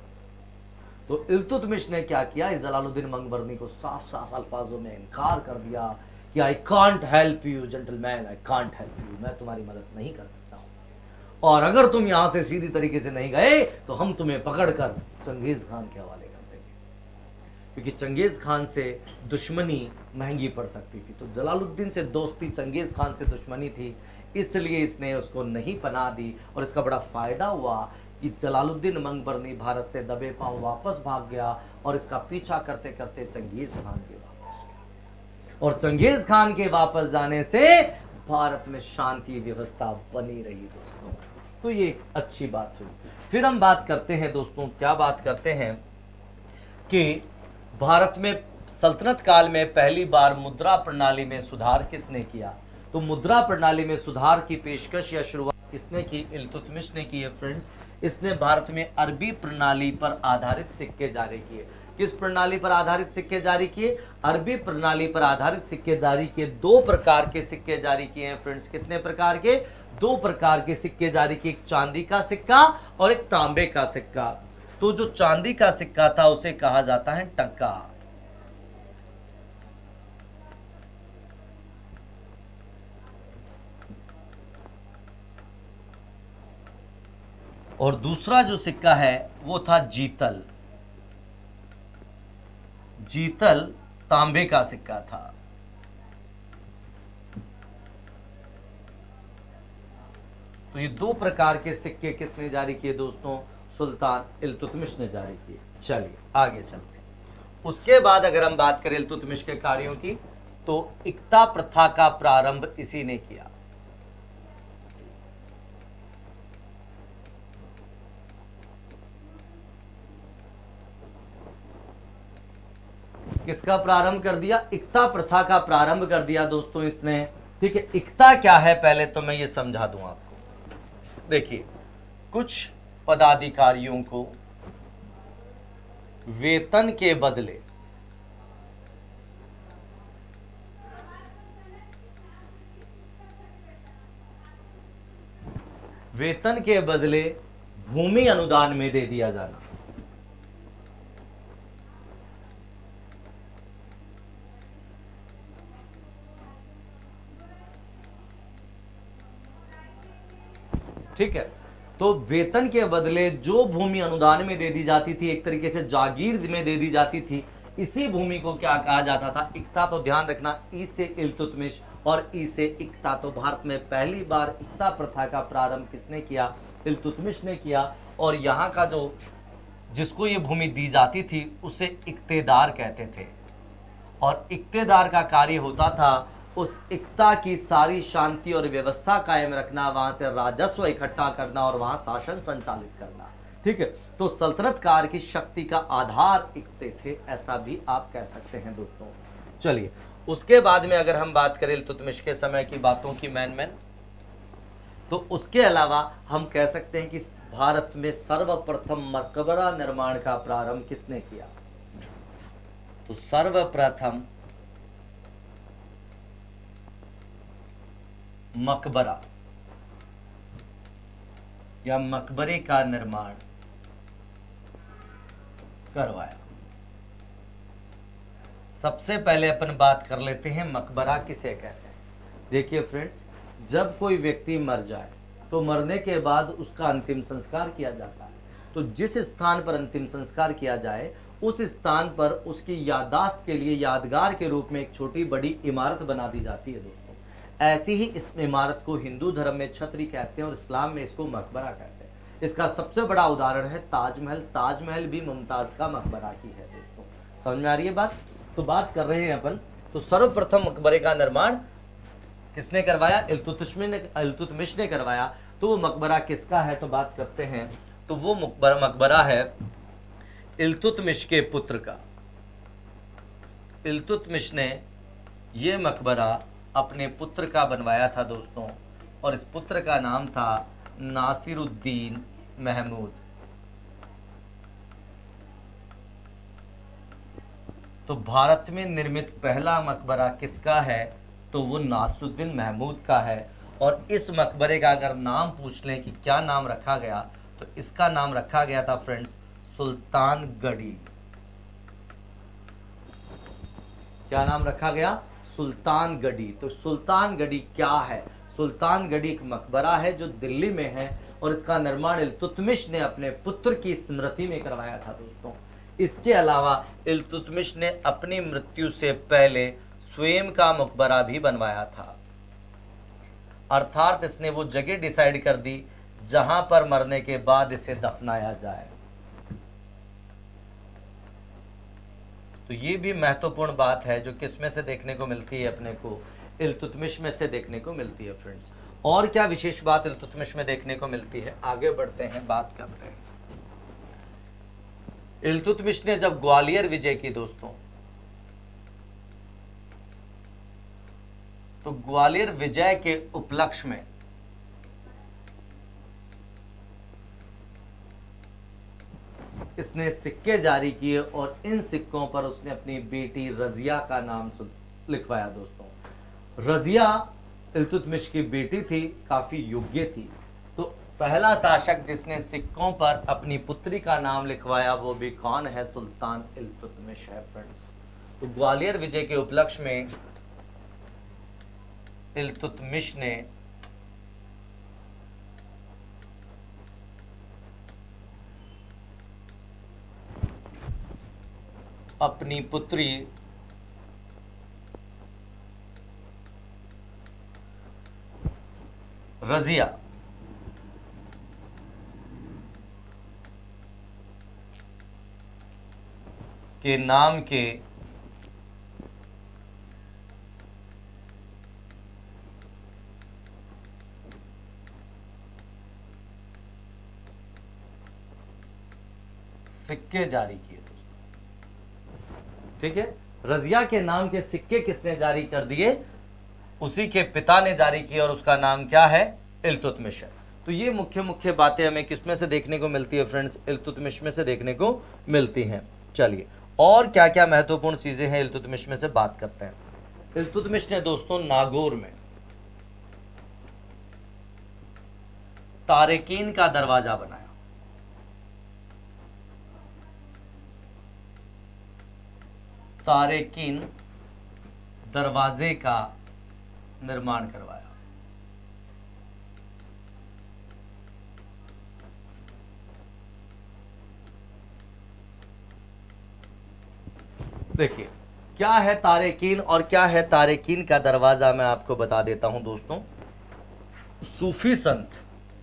तो इल्तुतमिश ने क्या किया, इस जलालुद्दीन मंगबरनी को साफ साफ अल्फाजों में इनकार कर दिया कि I can't help you gentleman, I can't help you, मैं तुम्हारी मदद नहीं कर सकता हूं, और अगर तुम यहां से सीधी तरीके से नहीं गए तो हम तुम्हें पकड़कर चंगेज खान के हवाले कर देंगे, क्योंकि चंगेज खान से दुश्मनी महंगी पड़ सकती थी। तो जलालुद्दीन से दोस्ती, चंगेज खान से दुश्मनी थी, इसलिए इसने उसको नहीं पनाह दी। और इसका बड़ा फायदा हुआ कि जलालुद्दीन मंगबरनी भारत से दबे पांव वापस भाग गया, और इसका पीछा करते करते चंगेज खान के वापस गया, और चंगेज खान के वापस जाने से भारत में शांति व्यवस्था बनी रही दोस्तों। तो ये एक अच्छी बात हुई। फिर हम बात करते हैं दोस्तों, क्या बात करते हैं कि भारत में सल्तनत काल में पहली बार मुद्रा प्रणाली में सुधार किसने किया। तो मुद्रा प्रणाली में सुधार की पेशकश या शुरुआत किसने की, इल्तुतमिश ने की है फ्रेंड्स। इसने भारत में अरबी प्रणाली पर आधारित सिक्के जारी किए। किस प्रणाली पर आधारित सिक्के जारी किए, अरबी प्रणाली पर आधारित सिक्के जारी किए। दो प्रकार के सिक्के जारी किए हैं फ्रेंड्स। कितने प्रकार के, दो प्रकार के सिक्के जारी किए, एक चांदी का सिक्का और एक तांबे का सिक्का। तो जो चांदी का सिक्का था उसे कहा जाता है टक्का, और दूसरा जो सिक्का है वो था जीतल। जीतल तांबे का सिक्का था। तो ये दो प्रकार के सिक्के किसने जारी किए दोस्तों, सुल्तान इल्तुतमिश ने जारी किए। चलिए आगे चलते हैं। उसके बाद अगर हम बात करें इल्तुतमिश के कार्यों की, तो इक्ता प्रथा का प्रारंभ इसी ने किया। किसका प्रारंभ कर दिया, इक्ता प्रथा का प्रारंभ कर दिया दोस्तों इसने। ठीक है, इक्ता क्या है पहले तो मैं ये समझा दूं आपको। देखिए, कुछ पदाधिकारियों को वेतन के बदले भूमि अनुदान में दे दिया जाना। ठीक है, तो वेतन के बदले जो भूमि अनुदान में दे दी जाती थी, एक तरीके से जागीर में दे दी जाती थी, इसी भूमि को क्या कहा जाता था, इक्ता। तो ध्यान रखना, ई से इल्तुतमिश और ई से इक्ता। तो भारत में पहली बार इक्ता प्रथा का प्रारंभ किसने किया, इल्तुतमिश ने किया। और यहाँ का जो जिसको ये भूमि दी जाती थी उसे इक्तेदार कहते थे, और इक्तेदार का कार्य होता था उस इक्ता की सारी शांति और व्यवस्था कायम रखना, वहां से राजस्व इकट्ठा करना और वहां शासन संचालित करना। ठीक है, तो सल्तनत काल की शक्ति का आधार इक्ते थे, ऐसा भी आप कह सकते हैं दोस्तों। चलिए, उसके बाद में अगर हम बात करें इल्तुतमिश के समय की बातों की मैन, तो उसके अलावा हम कह सकते हैं कि भारत में सर्वप्रथम मकबरा निर्माण का प्रारंभ किसने किया। तो सर्वप्रथम मकबरा या मकबरे का निर्माण करवाया। सबसे पहले अपन बात कर लेते हैं मकबरा किसे कहते हैं। देखिए फ्रेंड्स, जब कोई व्यक्ति मर जाए तो मरने के बाद उसका अंतिम संस्कार किया जाता है। तो जिस स्थान पर अंतिम संस्कार किया जाए उस स्थान पर उसकी याददाश्त के लिए यादगार के रूप में एक छोटी बड़ी इमारत बना दी जाती है दोस्तों। ऐसी ही इस इमारत को हिंदू धर्म में छत्री कहते हैं और इस्लाम में इसको मकबरा कहते हैं। इसका सबसे बड़ा उदाहरण है ताजमहल। ताजमहल भी मुमताज का मकबरा ही है दोस्तों। समझ में आ रही है बात। तो बात कर रहे हैं अपन, तो सर्वप्रथम मकबरे का निर्माण किसने करवाया, इल्तुतमिश ने करवाया। तो वो मकबरा किसका है, तो बात करते हैं, तो वो मकबरा है इल्तुतमिश के पुत्र का। इल्तुतमिश ने ये मकबरा अपने पुत्र का बनवाया था दोस्तों, और इस पुत्र का नाम था नासिरुद्दीन महमूद। तो भारत में निर्मित पहला मकबरा किसका है, तो वो नासिरुद्दीन महमूद का है। और इस मकबरे का अगर नाम पूछ लें कि क्या नाम रखा गया, तो इसका नाम रखा गया था फ्रेंड्स सुल्तानगढ़ी। क्या नाम रखा गया, सुल्तानगढ़ी। तो सुल्तानगढ़ी क्या है, सुल्तानगढ़ी एक मकबरा है जो दिल्ली में है, और इसका निर्माण इल्तुतमिश ने अपने पुत्र की स्मृति में करवाया था दोस्तों। इसके अलावा इल्तुतमिश ने अपनी मृत्यु से पहले स्वयं का मकबरा भी बनवाया था, अर्थात इसने वो जगह डिसाइड कर दी जहां पर मरने के बाद इसे दफनाया जाए। तो ये भी महत्वपूर्ण बात है जो किसमें से देखने को मिलती है अपने को, इल्तुतमिश में से देखने को मिलती है फ्रेंड्स। और क्या विशेष बात इल्तुतमिश में देखने को मिलती है, आगे बढ़ते हैं, बात करते हैं। इल्तुतमिश ने जब ग्वालियर विजय की दोस्तों, तो ग्वालियर विजय के उपलक्ष्य में इसने सिक्के जारी किए और इन सिक्कों पर उसने अपनी बेटी रजिया का नाम लिखवाया दोस्तों। रजिया इल्तुतमिश की बेटी थी, काफी योग्य थी। तो पहला शासक जिसने सिक्कों पर अपनी पुत्री का नाम लिखवाया वो भी कौन है, सुल्तान इल्तुतमिश है फ्रेंड्स। तो ग्वालियर विजय के उपलक्ष्य में इल्तुतमिश ने अपनी पुत्री रजिया के नाम के सिक्के जारी किए दोस्तों। ठीक है, रजिया के नाम के सिक्के किसने जारी कर दिए, उसी के पिता ने जारी किया और उसका नाम क्या है, इल्तुतमिश है। तो ये मुख्य मुख्य बातें हमें किसमें से देखने को मिलती है फ्रेंड्स, इल्तुतमिश में से देखने को मिलती हैं। चलिए और क्या क्या महत्वपूर्ण चीजें हैं इल्तुतमिश में से बात करते हैं। इल्तुतमिश ने दोस्तों नागौर में तारेकीन का दरवाजा बनाया। तारेकीन दरवाजे का निर्माण करवाया। देखिए क्या है तारेकीन और क्या है तारेकीन का दरवाजा, मैं आपको बता देता हूं दोस्तों। सूफी संत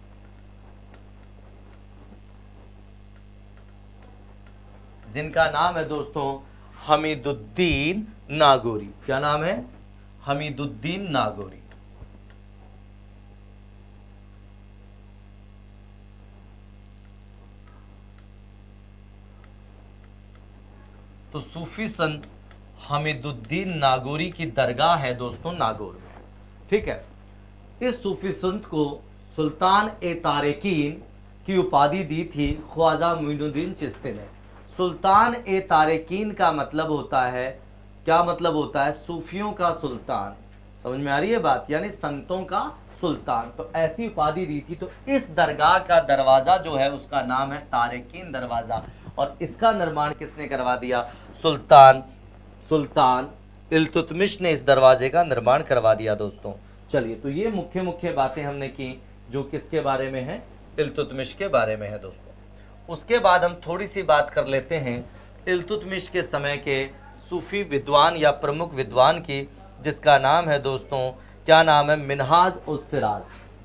जिनका नाम है दोस्तों हमीदुद्दीन नागौरी। क्या नाम है, हमीदुद्दीन नागौरी। तो सूफी संत हमीदुद्दीन नागौरी की दरगाह है दोस्तों नागौर में। ठीक है, इस सूफी संत को सुल्तान ए तारेकीन की उपाधि दी थी ख्वाजा मोइनुद्दीन चिश्ती ने। सुल्तान ए तारेकीन का मतलब होता है, क्या मतलब होता है, सूफियों का सुल्तान। समझ में आ रही है बात, यानी संतों का सुल्तान। तो ऐसी उपाधि दी थी। तो इस दरगाह का दरवाजा जो है उसका नाम है तारेकीन दरवाजा और इसका निर्माण किसने करवा दिया, सुल्तान इल्तुतमिश ने इस दरवाजे का निर्माण करवा दिया दोस्तों। चलिए तो ये मुख्य मुख्य बातें हमने की जो किसके बारे में है, इल्तुतमिश के बारे में है दोस्तों। उसके बाद हम थोड़ी सी बात कर लेते हैं इल्तुतमिश के समय के सूफी विद्वान या प्रमुख विद्वान की, जिसका नाम है दोस्तों, क्या नाम है, मिनहाज उस सिराज।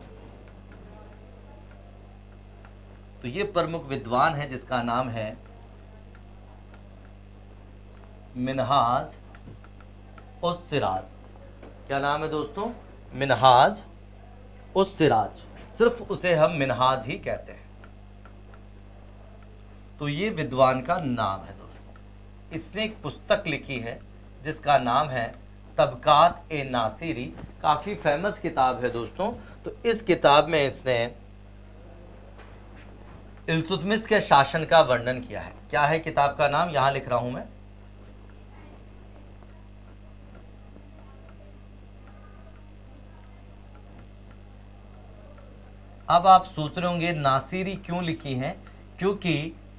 तो ये प्रमुख विद्वान है जिसका नाम है मिनहाज उस सिराज। क्या नाम है दोस्तों, मिनहाज उस सिराज। सिर्फ उसे हम मिनहाज ही कहते हैं। तो ये विद्वान का नाम है दोस्तों। इसने एक पुस्तक लिखी है जिसका नाम है तबकात ए नासिरी। काफी फेमस किताब है दोस्तों। तो इस किताब में इसने इल्तुतमिश के शासन का वर्णन किया है। क्या है किताब का नाम, यहां लिख रहा हूं मैं, अब आप सोच रहे होंगे नासिरी क्यों लिखी है, क्योंकि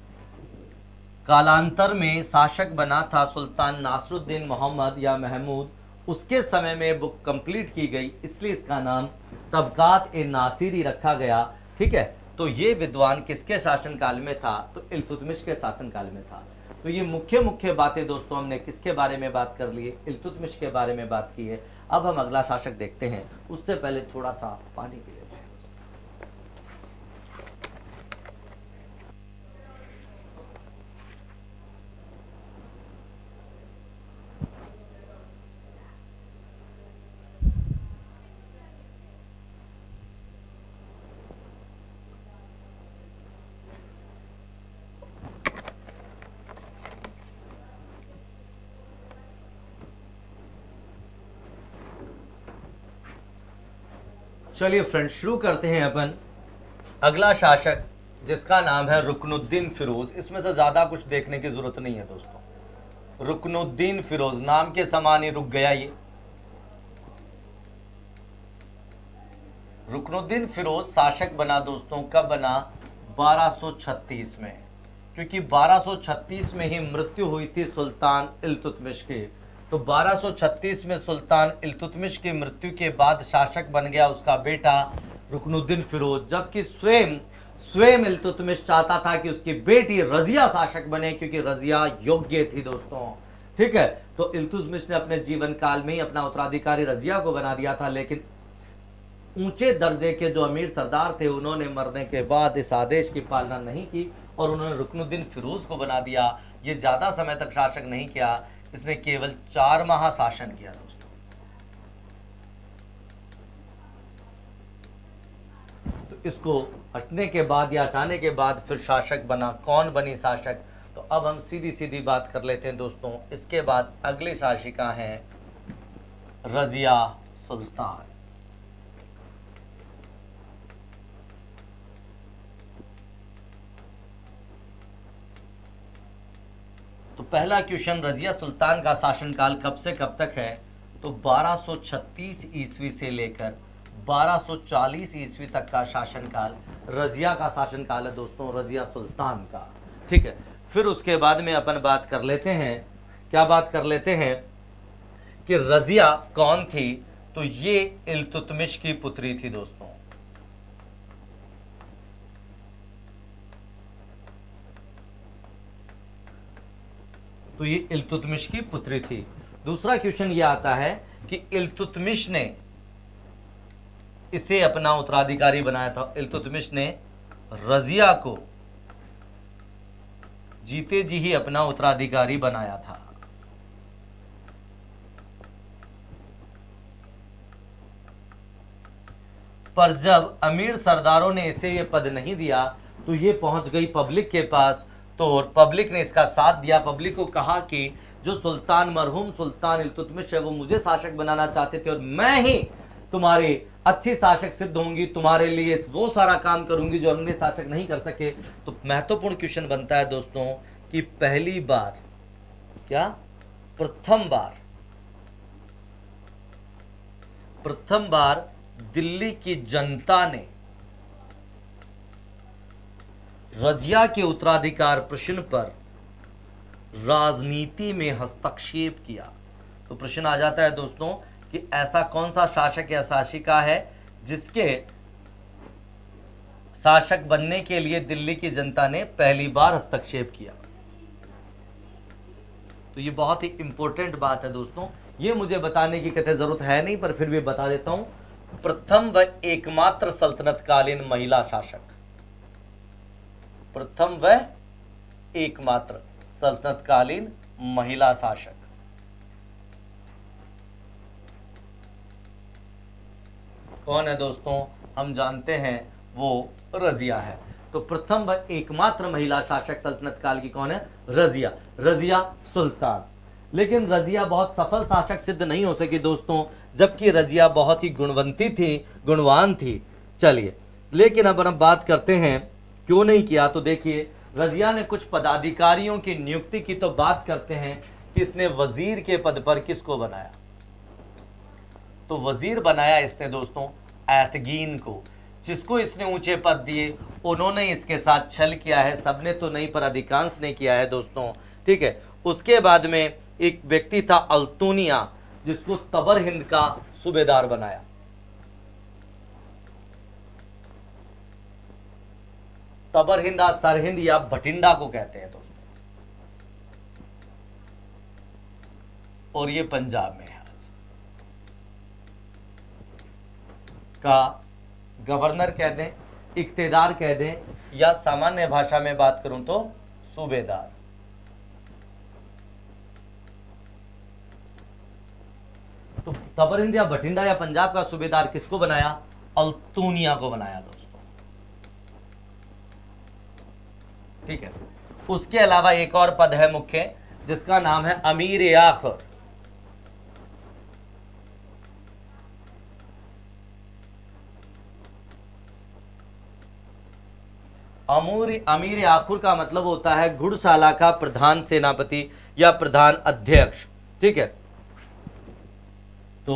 कालांतर में शासक बना था सुल्तान नासरुद्दीन मोहम्मद या महमूद, उसके समय में बुक कंप्लीट की गई, इसलिए इसका नाम तबकात ए नासिरी रखा गया। ठीक है, तो ये विद्वान किसके शासनकाल में था, तो इल्तुतमिश के शासनकाल में था। तो ये मुख्य मुख्य बातें दोस्तों हमने किसके बारे में बात कर ली है, इल्तुतमिश के बारे में बात की है। अब हम अगला शासक देखते हैं, उससे पहले थोड़ा सा पानी पी लेते हैं। चलिए फ्रेंड्स, शुरू करते हैं अपन। अगला शासक जिसका नाम है रुकनुद्दीन फिरोज। इसमें से ज्यादा कुछ देखने की जरूरत नहीं है दोस्तों। रुकनुद्दीन फिरोज नाम के समान ही रुक गया ये। रुकनुद्दीन फिरोज शासक बना दोस्तों, कब बना? 1236 में, क्योंकि 1236 में ही मृत्यु हुई थी सुल्तान इल्तुतमिश की। तो 1236 में सुल्तान इल्तुतमिश की मृत्यु के बाद शासक बन गया उसका बेटा रुकनुद्दीन फिरोज, जबकि स्वयं इल्तुतमिश चाहता था कि उसकी बेटी रजिया शासक बने, क्योंकि रजिया योग्य थी दोस्तों। ठीक है, तो इल्तुतमिश ने अपने जीवन काल में ही अपना उत्तराधिकारी रजिया को बना दिया था, लेकिन ऊंचे दर्जे के जो अमीर सरदार थे उन्होंने मरने के बाद इस आदेश की पालना नहीं की और उन्होंने रुकनुद्दीन फिरोज को बना दिया। ये ज्यादा समय तक शासक नहीं किया, इसने केवल 4 माह शासन किया दोस्तों। तो इसको हटने के बाद या हटाने के बाद फिर शासक बना। कौन बनी शासक? तो अब हम सीधी सीधी बात कर लेते हैं दोस्तों। इसके बाद अगली शासिका है रजिया सुल्तान। तो पहला क्वेश्चन, रजिया सुल्तान का शासनकाल कब से कब तक है? तो 1236 ईस्वी से लेकर 1240 ईस्वी तक का शासनकाल रजिया का शासनकाल है दोस्तों, रजिया सुल्तान का। ठीक है, फिर उसके बाद में अपन बात कर लेते हैं, क्या बात कर लेते हैं कि रजिया कौन थी? तो ये इल्तुतमिश की पुत्री थी दोस्तों। तो ये इल्तुतमिश की पुत्री थी। दूसरा क्वेश्चन ये आता है कि इल्तुतमिश ने इसे अपना उत्तराधिकारी बनाया था। इल्तुतमिश ने रजिया को जीते जी ही अपना उत्तराधिकारी बनाया था। पर जब अमीर सरदारों ने इसे ये पद नहीं दिया तो ये पहुंच गई पब्लिक के पास, तो पब्लिक ने इसका साथ दिया। पब्लिक को कहा कि जो सुल्तान मरहूम सुल्तान इल्तुतमिश है वो मुझे शासक बनाना चाहते थे और मैं ही तुम्हारी अच्छी शासक सिद्ध होंगी, तुम्हारे लिए वो सारा काम करूंगी जो अन्य शासक नहीं कर सके। तो महत्वपूर्ण क्वेश्चन बनता है दोस्तों कि पहली बार, क्या प्रथम बार दिल्ली की जनता ने रजिया के उत्तराधिकार प्रश्न पर राजनीति में हस्तक्षेप किया। तो प्रश्न आ जाता है दोस्तों कि ऐसा कौन सा शासक या शासिका है जिसके शासक बनने के लिए दिल्ली की जनता ने पहली बार हस्तक्षेप किया। तो ये बहुत ही इंपॉर्टेंट बात है दोस्तों, ये मुझे बताने की कहते जरूरत है नहीं, पर फिर भी बता देता हूं। प्रथम व एकमात्र सल्तनतकालीन महिला शासक, प्रथम व एकमात्र सल्तनतकालीन महिला शासक। कौन है दोस्तों? हम जानते हैं वो रजिया है। तो प्रथम व एकमात्र महिला शासक सल्तनत काल की कौन है? रजिया सुल्तान। लेकिन रजिया बहुत सफल शासक सिद्ध नहीं हो सकी दोस्तों, जबकि रजिया बहुत ही गुणवंती थी, गुणवान थी। चलिए, लेकिन अब हम बात करते हैं क्यों नहीं किया। तो देखिए, रजिया ने कुछ पदाधिकारियों की नियुक्ति की, तो बात करते हैं कि इसने वजीर के पद पर किसको बनाया। तो वजीर बनाया इसने दोस्तों ऐतगीन को, जिसको इसने ऊंचे पद दिए उन्होंने इसके साथ छल किया है। सबने तो नहीं, पर अधिकांश ने किया है दोस्तों। ठीक है, उसके बाद में एक व्यक्ति था अल्तुनिया, जिसको तबर हिंद का सूबेदार बनाया। तबर हिंद, सरहिंद या भटिंडा को कहते हैं दोस्तों, और ये पंजाब में है। का गवर्नर कह दें, इक्तेदार कह दें, या सामान्य भाषा में बात करूं तो सूबेदार। तो तबरिंद या भटिंडा या पंजाब का सूबेदार किसको बनाया? अल्तुनिया को बनाया दोस्तों। ठीक है, उसके अलावा एक और पद है मुख्य, जिसका नाम है अमीर आखिर। अमीर याकुर का मतलब होता है घुड़शाला का प्रधान सेनापति या प्रधान अध्यक्ष, ठीक है। तो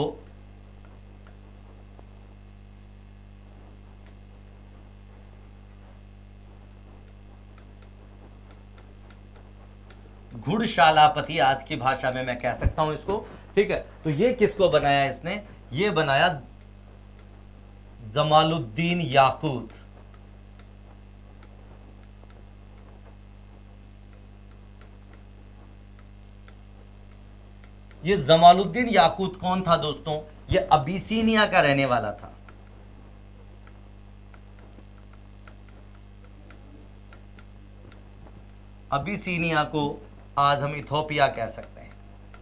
घुड़शालापति आज की भाषा में मैं कह सकता हूं इसको, ठीक है। तो ये किसको बनाया इसने, ये बनाया जमालुद्दीन याकूत। ये जमालुद्दीन याकूत कौन था दोस्तों, ये अबिसिनिया का रहने वाला था। अबिसिनिया को आज हम इथोपिया कह सकते हैं।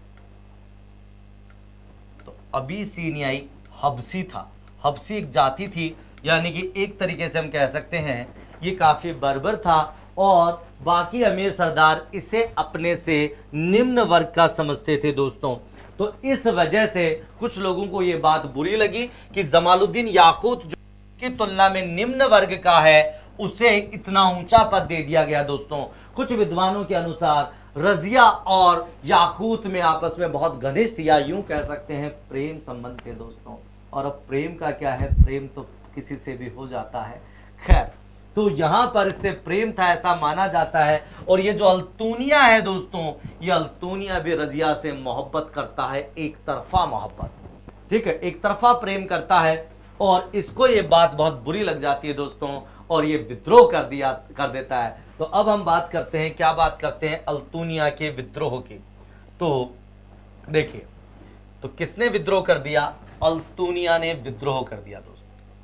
तो अबिसिनियाई हबसी था, हबसी एक जाति थी, यानी कि एक तरीके से हम कह सकते हैं ये काफी बर्बर था और बाकी अमीर सरदार इसे अपने से निम्न वर्ग का समझते थे दोस्तों। तो इस वजह से कुछ लोगों को यह बात बुरी लगी कि जमालुद्दीन याकूत जो की तुलना में निम्न वर्ग का है उसे इतना ऊंचा पद दे दिया गया दोस्तों। कुछ विद्वानों के अनुसार रजिया और याकूत में आपस में बहुत घनिष्ठ या यूं कह सकते हैं प्रेम संबंध थे दोस्तों। और अब प्रेम का क्या है, प्रेम तो किसी से भी हो जाता है। खैर, तो यहां पर इससे प्रेम था ऐसा माना जाता है। और ये जो अल्तूनिया है दोस्तों, ये अल्तूनिया भी रजिया से मोहब्बत करता है, एक तरफा मोहब्बत, ठीक है, एक तरफा प्रेम करता है। और इसको ये बात बहुत बुरी लग जाती है दोस्तों और ये विद्रोह कर देता है। तो अब हम बात करते हैं, क्या बात करते हैं, अल्तूनिया के विद्रोह की। तो देखिए, तो किसने विद्रोह कर दिया, अल्तूनिया ने विद्रोह कर दिया दोस्तों।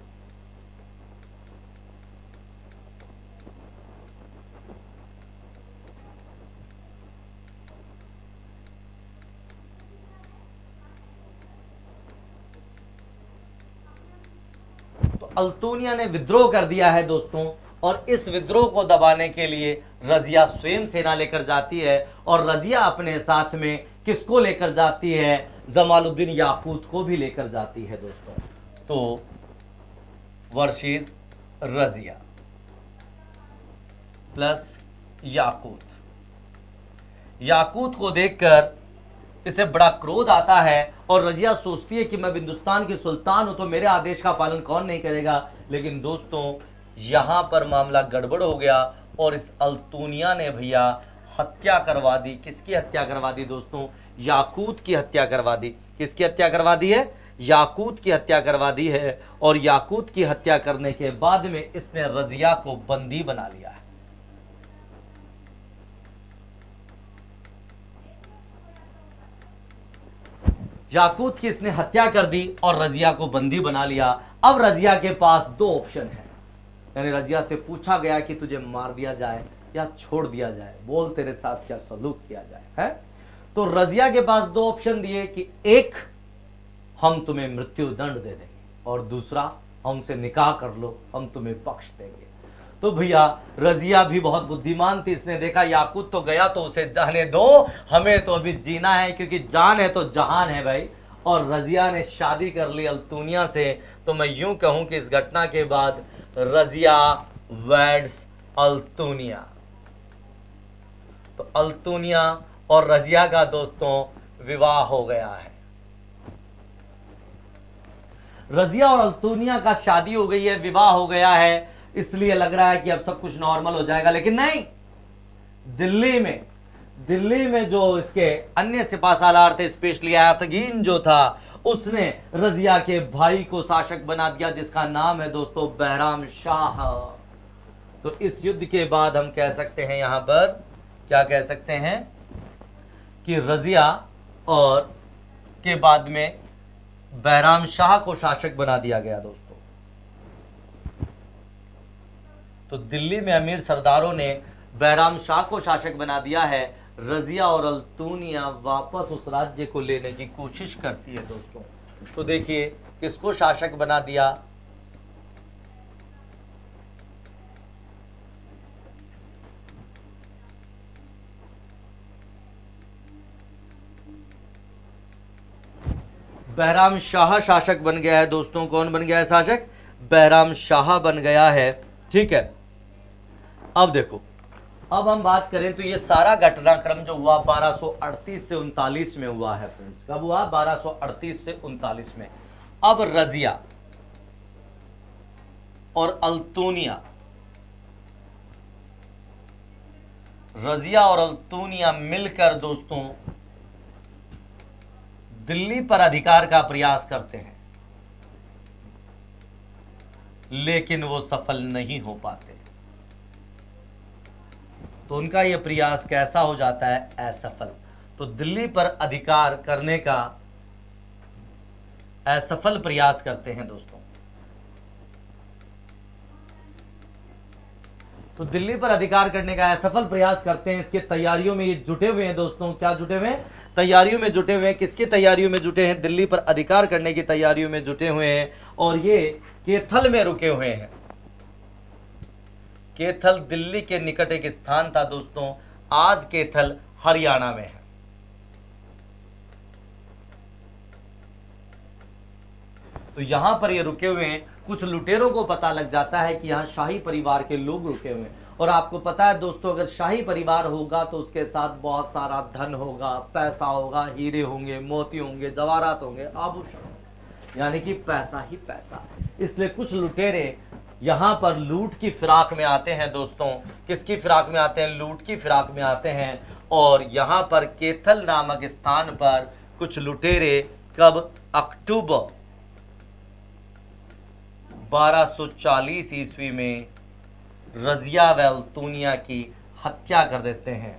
अल्तूनिया ने विद्रोह कर दिया है दोस्तों। और इस विद्रोह को दबाने के लिए रजिया स्वयं सेना लेकर जाती है और रजिया अपने साथ में किसको लेकर जाती है, जमालुद्दीन याकूत को भी लेकर जाती है दोस्तों। तो वर्सेस रजिया प्लस याकूत। याकूत को देखकर इसे बड़ा क्रोध आता है और रजिया सोचती है कि मैं हिंदुस्तान की सुल्तान हूं तो मेरे आदेश का पालन कौन नहीं करेगा। लेकिन दोस्तों यहां पर मामला गड़बड़ हो गया और इस अल्तूनिया ने भैया हत्या करवा दी। किसकी हत्या करवा दी दोस्तों, याकूत की हत्या करवा दी। किसकी हत्या करवा दी है, याकूत की हत्या करवा दी है। और याकूत की हत्या करने के बाद में इसने रजिया को बंदी बना लिया है। याकूत की इसने हत्या कर दी और रजिया को बंदी बना लिया। अब रजिया के पास दो ऑप्शन है, यानी रजिया से पूछा गया कि तुझे मार दिया जाए या छोड़ दिया जाए, बोल तेरे साथ क्या सलूक किया जाए, है। तो रजिया के पास दो ऑप्शन दिए कि एक, हम तुम्हें मृत्यु दंड दे देंगे, और दूसरा, हमसे निकाह कर लो, हम तुम्हें बख्श देंगे। तो भैया रजिया भी बहुत बुद्धिमान थी, इसने देखा याकूत तो गया तो उसे जाने दो, हमें तो अभी जीना है, क्योंकि जान है तो जहान है भाई। और रजिया ने शादी कर ली अल्तूनिया से। तो मैं यूं कहूं कि इस घटना के बाद रजिया वेड्स अल्तूनिया। तो अल्तूनिया और रजिया का दोस्तों विवाह हो गया है। रजिया और अल्तूनिया का शादी हो गई है, विवाह हो गया है, इसलिए लग रहा है कि अब सब कुछ नॉर्मल हो जाएगा। लेकिन नहीं, दिल्ली में जो इसके अन्य सिपा सालार थे, स्पेशली आयतगीन जो था, उसने रजिया के भाई को शासक बना दिया, जिसका नाम है दोस्तों बैराम शाह। तो इस युद्ध के बाद हम कह सकते हैं, यहां पर क्या कह सकते हैं कि रजिया और के बाद में बैराम शाह को शासक बना दिया गया दोस्तों। तो दिल्ली में अमीर सरदारों ने बैराम शाह को शासक बना दिया है। रजिया और अल्तूनिया वापस उस राज्य को लेने की कोशिश करती है दोस्तों। तो देखिए किसको शासक बना दिया, बैराम शाह शासक बन गया है दोस्तों। कौन बन गया है शासक, बैराम शाह बन गया है, ठीक है। अब देखो, अब हम बात करें तो ये सारा घटनाक्रम जो हुआ 1238 से 39 में हुआ है फ्रेंड्स। कब हुआ? 1238 से 39 में। अब रजिया और अल्तूनिया, रजिया और अल्तूनिया मिलकर दोस्तों दिल्ली पर अधिकार का प्रयास करते हैं, लेकिन वो सफल नहीं हो पाते। तो उनका यह प्रयास कैसा हो जाता है? असफल। तो दिल्ली पर अधिकार करने का असफल प्रयास करते हैं दोस्तों। तो दिल्ली पर अधिकार करने का असफल प्रयास करते हैं। इसके तैयारियों में ये जुटे हुए हैं दोस्तों। क्या जुटे हुए हैं? तैयारियों में जुटे हुए हैं। किसकी तैयारियों में जुटे हैं? दिल्ली पर अधिकार करने की तैयारियों में जुटे हुए हैं। और ये कैथल में रुके हुए हैं। कैथल दिल्ली के निकट एक स्थान था दोस्तों। आज कैथल हरियाणा में है। तो यहां पर ये रुके हुए हैं। कुछ लुटेरों को पता लग जाता है कि यहाँ शाही परिवार के लोग रुके हुए हैं। और आपको पता है दोस्तों, अगर शाही परिवार होगा तो उसके साथ बहुत सारा धन होगा, पैसा होगा, हीरे होंगे, मोती होंगे, जवाहरात होंगे, आभूषण, यानी कि पैसा ही पैसा। इसलिए कुछ लुटेरे यहाँ पर लूट की फिराक में आते हैं दोस्तों। किसकी फिराक में आते हैं? लूट की फिराक में आते हैं। और यहाँ पर कैथल नामक स्थान पर कुछ लुटेरे कब? अक्टूबर 1240 ईस्वी में रजिया व अल्तूनिया की हत्या कर देते हैं।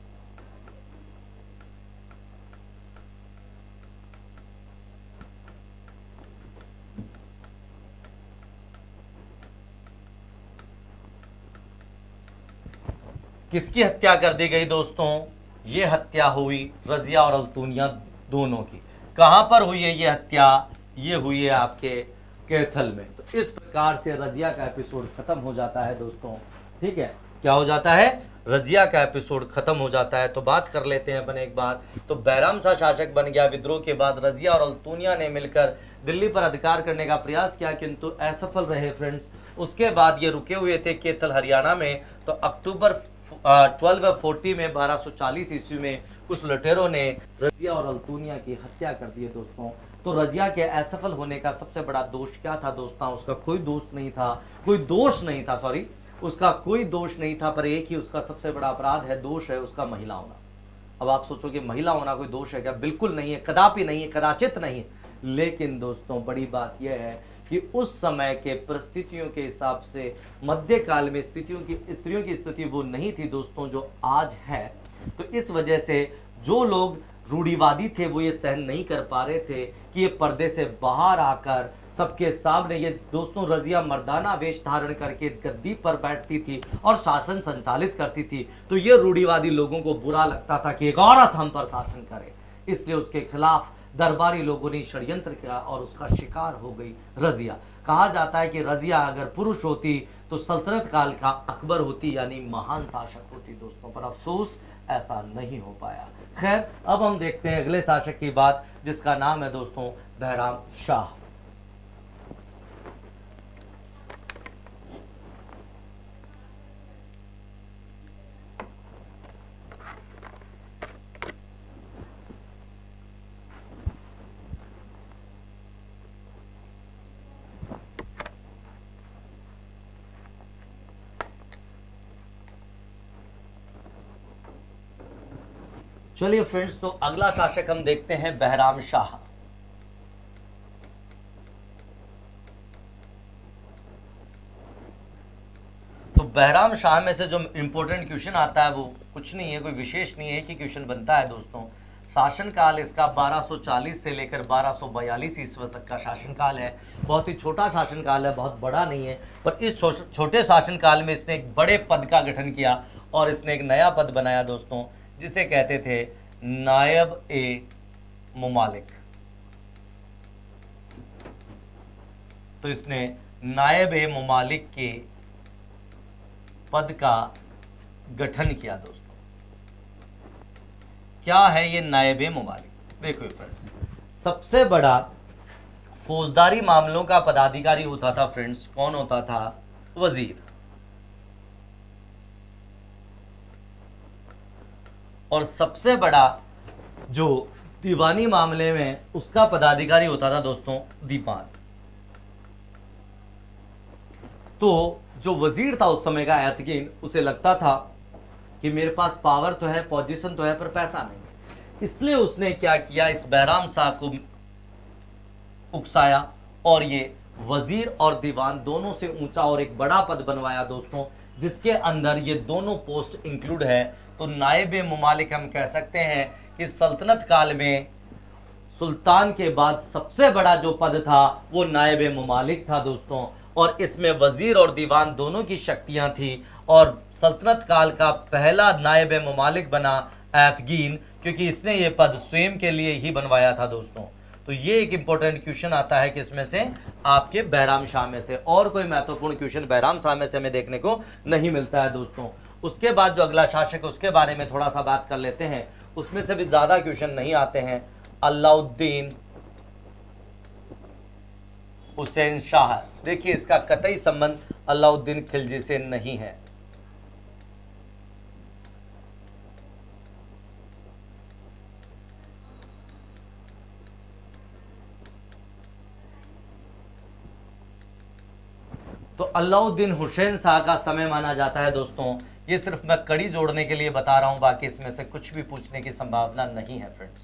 किसकी हत्या कर दी गई दोस्तों? ये हत्या हुई रजिया और अल्तूनिया दोनों की। कहां पर हुई है ये हत्या? ये हुई है आपके कैथल में। तो इस प्रकार से रजिया का एपिसोड खत्म हो जाता है दोस्तों। ठीक है, क्या हो जाता है? रजिया का एपिसोड खत्म हो जाता है। तो बात कर लेते हैं अपन एक बार। तो बैराम शाह शासक बन गया। विद्रोह के बाद रजिया और अल्तूनिया ने मिलकर दिल्ली पर अधिकार करने का प्रयास किया, किंतु असफल रहे फ्रेंड्स। उसके बाद ये रुके हुए थे कैथल हरियाणा में। तो अक्टूबर 1240 में 1240 ईस्वी में कुछ लुटेरों ने रजिया और अल्तूनिया की हत्या कर दी है दोस्तों। तो रजिया के असफल होने का सबसे बड़ा दोष क्या था दोस्तों? उसका कोई दोष नहीं था, उसका कोई दोष नहीं था, पर एक ही उसका सबसे बड़ा अपराध है, दोष है उसका महिला होना। अब आप सोचोगे महिला होना कोई दोष है क्या? बिल्कुल नहीं है, कदापि नहीं है, कदाचित नहीं है। लेकिन दोस्तों बड़ी बात यह है कि उस समय के परिस्थितियों के हिसाब से मध्यकाल में स्त्रियों की स्थिति वो नहीं थी दोस्तों जो आज है। तो इस वजह से जो लोग रूढ़िवादी थे वो ये सहन नहीं कर पा रहे थे कि ये पर्दे से बाहर आकर सबके सामने ये दोस्तों रजिया मर्दाना वेश धारण करके गद्दी पर बैठती थी और शासन संचालित करती थी। तो ये रूढ़िवादी लोगों को बुरा लगता था कि एक औरत हम पर शासन करे, इसलिए उसके खिलाफ दरबारी लोगों ने षड्यंत्र किया और उसका शिकार हो गई रजिया। कहा जाता है कि रजिया अगर पुरुष होती तो सल्तनत काल का अकबर होती, यानी महान शासक होती दोस्तों, पर अफसोस ऐसा नहीं हो पाया। खैर, अब हम देखते हैं अगले शासक की बात, जिसका नाम है दोस्तों बैराम शाह। चलिए फ्रेंड्स, तो अगला शासक हम देखते हैं बैराम शाह। तो बैराम शाह में से जो इंपॉर्टेंट क्वेश्चन आता है वो कुछ नहीं है, कोई विशेष नहीं है कि क्वेश्चन बनता है दोस्तों। शासनकाल इसका 1240 से लेकर 1242 ईस्वी तक का शासनकाल है। बहुत ही छोटा शासनकाल है, बहुत बड़ा नहीं है। पर इस छोटे शासनकाल में इसने एक बड़े पद का गठन किया और इसने एक नया पद बनाया दोस्तों, जिसे कहते थे नायब ए मुमालिक। तो इसने नायब ए मुमालिक के पद का गठन किया दोस्तों। क्या है ये नायब ए मुमालिक? देखो फ्रेंड्स, सबसे बड़ा फौजदारी मामलों का पदाधिकारी होता था फ्रेंड्स, कौन होता था? वजीर। और सबसे बड़ा जो दीवानी मामले में उसका पदाधिकारी होता था दोस्तों दीवान। तो जो वजीर था उस समय का एतकीन, उसे लगता था कि मेरे पास पावर तो है, पोजीशन तो है, पर पैसा नहीं। इसलिए उसने क्या किया, इस बैराम शाह को उकसाया और ये वजीर और दीवान दोनों से ऊंचा और एक बड़ा पद बनवाया दोस्तों, जिसके अंदर ये दोनों पोस्ट इंक्लूड है। तो नायब मुमालिक हम कह सकते हैं कि सल्तनत काल में सुल्तान के बाद सबसे बड़ा जो पद था वो नायब मुमालिक था दोस्तों, और इसमें वजीर और दीवान दोनों की शक्तियां थी। और सल्तनत काल का पहला नायब मुमालिक बना एतगीन, क्योंकि इसने ये पद स्वयं के लिए ही बनवाया था दोस्तों। तो ये एक इंपॉर्टेंट क्वेश्चन आता है किसमें से, आपके बैराम शाह में से। और कोई महत्वपूर्ण क्वेश्चन बैराम शाह में से हमें देखने को नहीं मिलता है दोस्तों। उसके बाद जो अगला शासक है उसके बारे में थोड़ा सा बात कर लेते हैं, उसमें से भी ज्यादा क्वेश्चन नहीं आते हैं। अलाउद्दीन हुसैन शाह। देखिए इसका कतई संबंध अलाउद्दीन खिलजी से नहीं है। तो अलाउद्दीन हुसैन शाह का समय माना जाता है दोस्तों। ये सिर्फ मैं कड़ी जोड़ने के लिए बता रहा हूं, बाकी इसमें से कुछ भी पूछने की संभावना नहीं है फ्रेंड्स।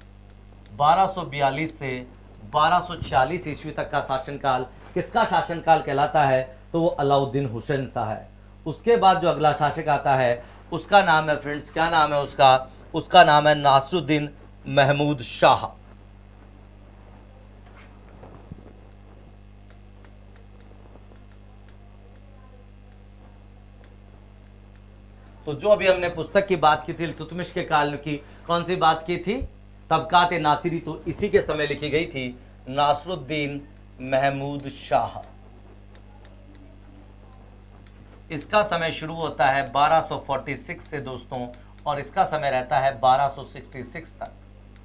1242 से 1246 ईस्वी तक का शासनकाल किसका शासनकाल कहलाता है, तो वो अलाउद्दीन हुसैन शाह है। उसके बाद जो अगला शासक आता है उसका नाम है फ्रेंड्स, क्या नाम है उसका नाम है नासरुद्दीन महमूद शाह। तो जो अभी हमने पुस्तक की बात की थी इल्तुतमिश के काल की, कौन सी बात की थी, तबकात नासिरी, तो इसी के समय लिखी गई थी नासरुद्दीन महमूद शाह। इसका समय शुरू होता है 1246 से दोस्तों, और इसका समय रहता है 1266 तक।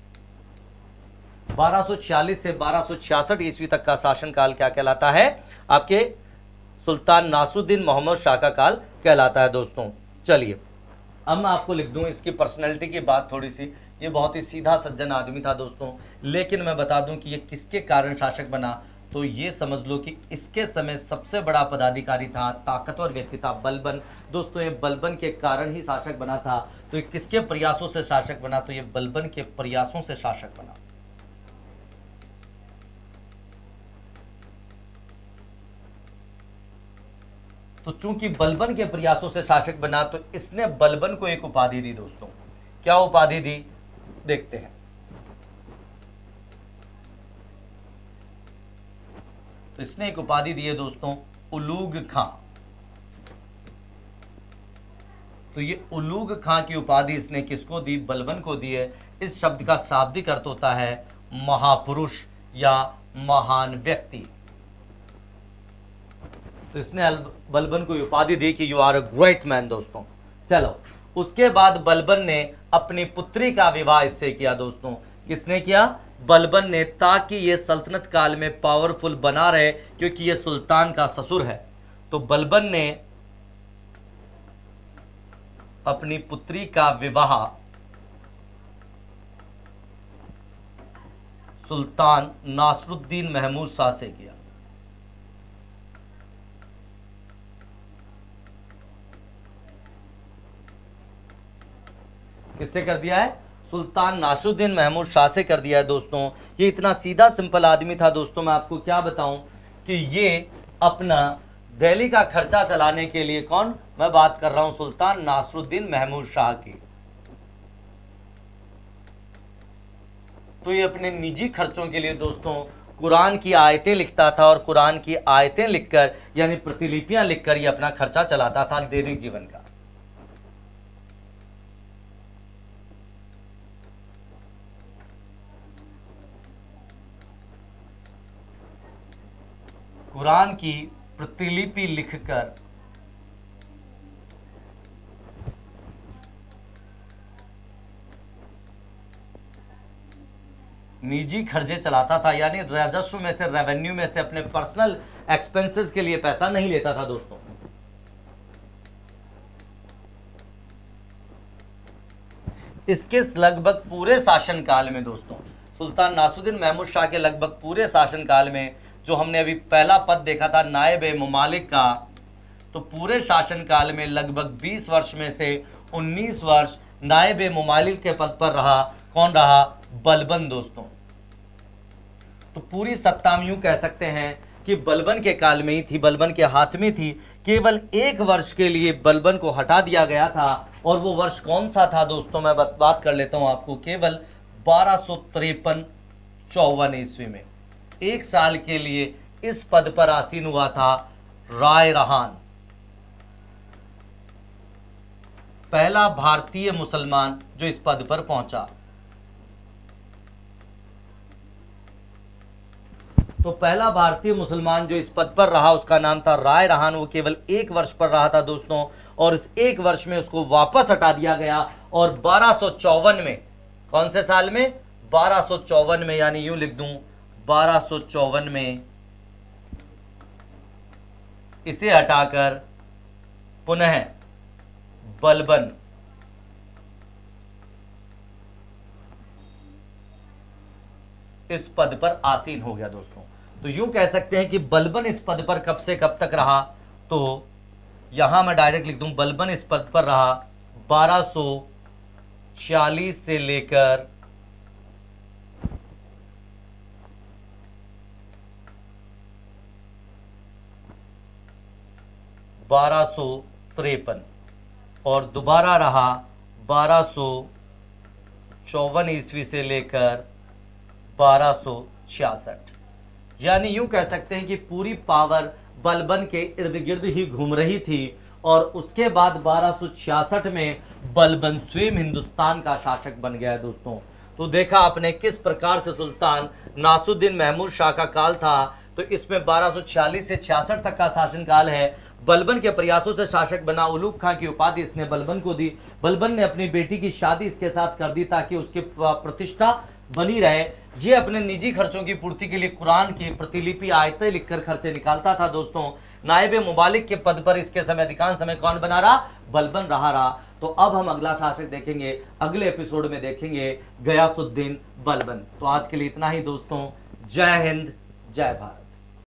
1246 से 1266 ईस्वी तक का शासनकाल क्या कहलाता है, आपके सुल्तान नासरुद्दीन मोहम्मद शाह का काल कहलाता है दोस्तों। चलिए अब मैं आपको लिख दूं इसकी पर्सनैलिटी की बात थोड़ी सी। ये बहुत ही सीधा सज्जन आदमी था दोस्तों, लेकिन मैं बता दूं कि ये किसके कारण शासक बना, तो ये समझ लो कि इसके समय सबसे बड़ा पदाधिकारी था, ताकतवर व्यक्ति था बलबन। दोस्तों ये बलबन के कारण ही शासक बना था। तो ये किसके प्रयासों से शासक बना, तो ये बलबन के प्रयासों से शासक बना। तो चूंकि बलबन के प्रयासों से शासक बना, तो इसने बलबन को एक उपाधि दी दोस्तों। क्या उपाधि दी, देखते हैं। तो इसने एक उपाधि दी है दोस्तों, उलूग खां। तो ये उलूग खां की उपाधि इसने किसको दी, बलबन को दी है। इस शब्द का शाब्दिक अर्थ होता है महापुरुष या महान व्यक्ति। तो इसने बलबन को उपाधि दी कि you are a great man दोस्तों। चलो उसके बाद बलबन ने अपनी पुत्री का विवाह इससे किया दोस्तों। किसने किया, बलबन ने, ताकि ये सल्तनत काल में पावरफुल बना रहे, क्योंकि ये सुल्तान का ससुर है। तो बलबन ने अपनी पुत्री का विवाह सुल्तान नासरुद्दीन महमूद शाह से किया। किससे कर दिया है, सुल्तान नासरुद्दीन महमूद शाह से कर दिया है दोस्तों। ये इतना सीधा सिंपल आदमी था दोस्तों, मैं आपको क्या बताऊं कि ये अपना दिल्ली का खर्चा चलाने के लिए, कौन, मैं बात कर रहा हूं सुल्तान नासरुद्दीन महमूद शाह की, तो ये अपने निजी खर्चों के लिए दोस्तों कुरान की आयतें लिखता था, और कुरान की आयतें लिखकर यानी प्रतिलिपियां लिखकर ये अपना खर्चा चलाता था दैनिक जीवन का। कुरान की प्रतिलिपि लिखकर निजी खर्चे चलाता था, यानी राजस्व में से, रेवेन्यू में से अपने पर्सनल एक्सपेंसेस के लिए पैसा नहीं लेता था दोस्तों। इसके लगभग पूरे शासनकाल में दोस्तों, सुल्तान नासुद्दीन महमूद शाह के लगभग पूरे शासनकाल में, जो हमने अभी पहला पद देखा था नायब-ए-ममालिक का, तो पूरे शासनकाल में लगभग 20 वर्ष में से 19 वर्ष नायब-ए-ममालिक के पद पर रहा। कौन रहा? बलबन दोस्तों। तो पूरी सत्ता हम यूं कह सकते हैं कि बलबन के काल में ही थी, बलबन के हाथ में थी। केवल एक वर्ष के लिए बलबन को हटा दिया गया था, और वो वर्ष कौन सा था दोस्तों, मैं बात कर लेता हूं आपको। केवल 1253-54 ईस्वी में एक साल के लिए इस पद पर आसीन हुआ था राय रहान, पहला भारतीय मुसलमान जो इस पद पर पहुंचा। तो पहला भारतीय मुसलमान जो इस पद पर रहा उसका नाम था राय रहान। वो केवल एक वर्ष पर रहा था दोस्तों, और इस एक वर्ष में उसको वापस हटा दिया गया। और 1254 में, कौन से साल में? 1254 में, यानी यूं लिख दूं 1254 में इसे हटाकर पुनः बलबन इस पद पर आसीन हो गया दोस्तों। तो यूं कह सकते हैं कि बलबन इस पद पर कब से कब तक रहा, तो यहां मैं डायरेक्ट लिख दूं बलबन इस पद पर रहा 1246 से लेकर 1253, और दोबारा रहा 1254 ईस्वी से लेकर 1266। यानी यूं कह सकते हैं कि पूरी पावर बलबन के इर्द गिर्द ही घूम रही थी। और उसके बाद 1266 में बलबन स्वयं हिंदुस्तान का शासक बन गया है दोस्तों। तो देखा आपने किस प्रकार से सुल्तान नासुद्दीन महमूद शाह का काल था। तो इसमें 1246 से 66 तक का शासनकाल है। बलबन के प्रयासों से शासक बना। उलूग खां की उपाधि इसने बलबन को दी। बलबन ने अपनी बेटी की शादी इसके साथ कर दी ताकि उसकी प्रतिष्ठा बनी रहे। ये अपने निजी खर्चों की पूर्ति के लिए कुरान की प्रतिलिपि आयतें लिखकर खर्चे निकालता था दोस्तों। नायब-ए-मुबालिक के पद पर इसके समय अधिकांश समय कौन बना रहा? बलबन रहा। तो अब हम अगला शासक देखेंगे, अगले एपिसोड में देखेंगे गयासुद्दीन बलबन। तो आज के लिए इतना ही दोस्तों। जय हिंद, जय भारत।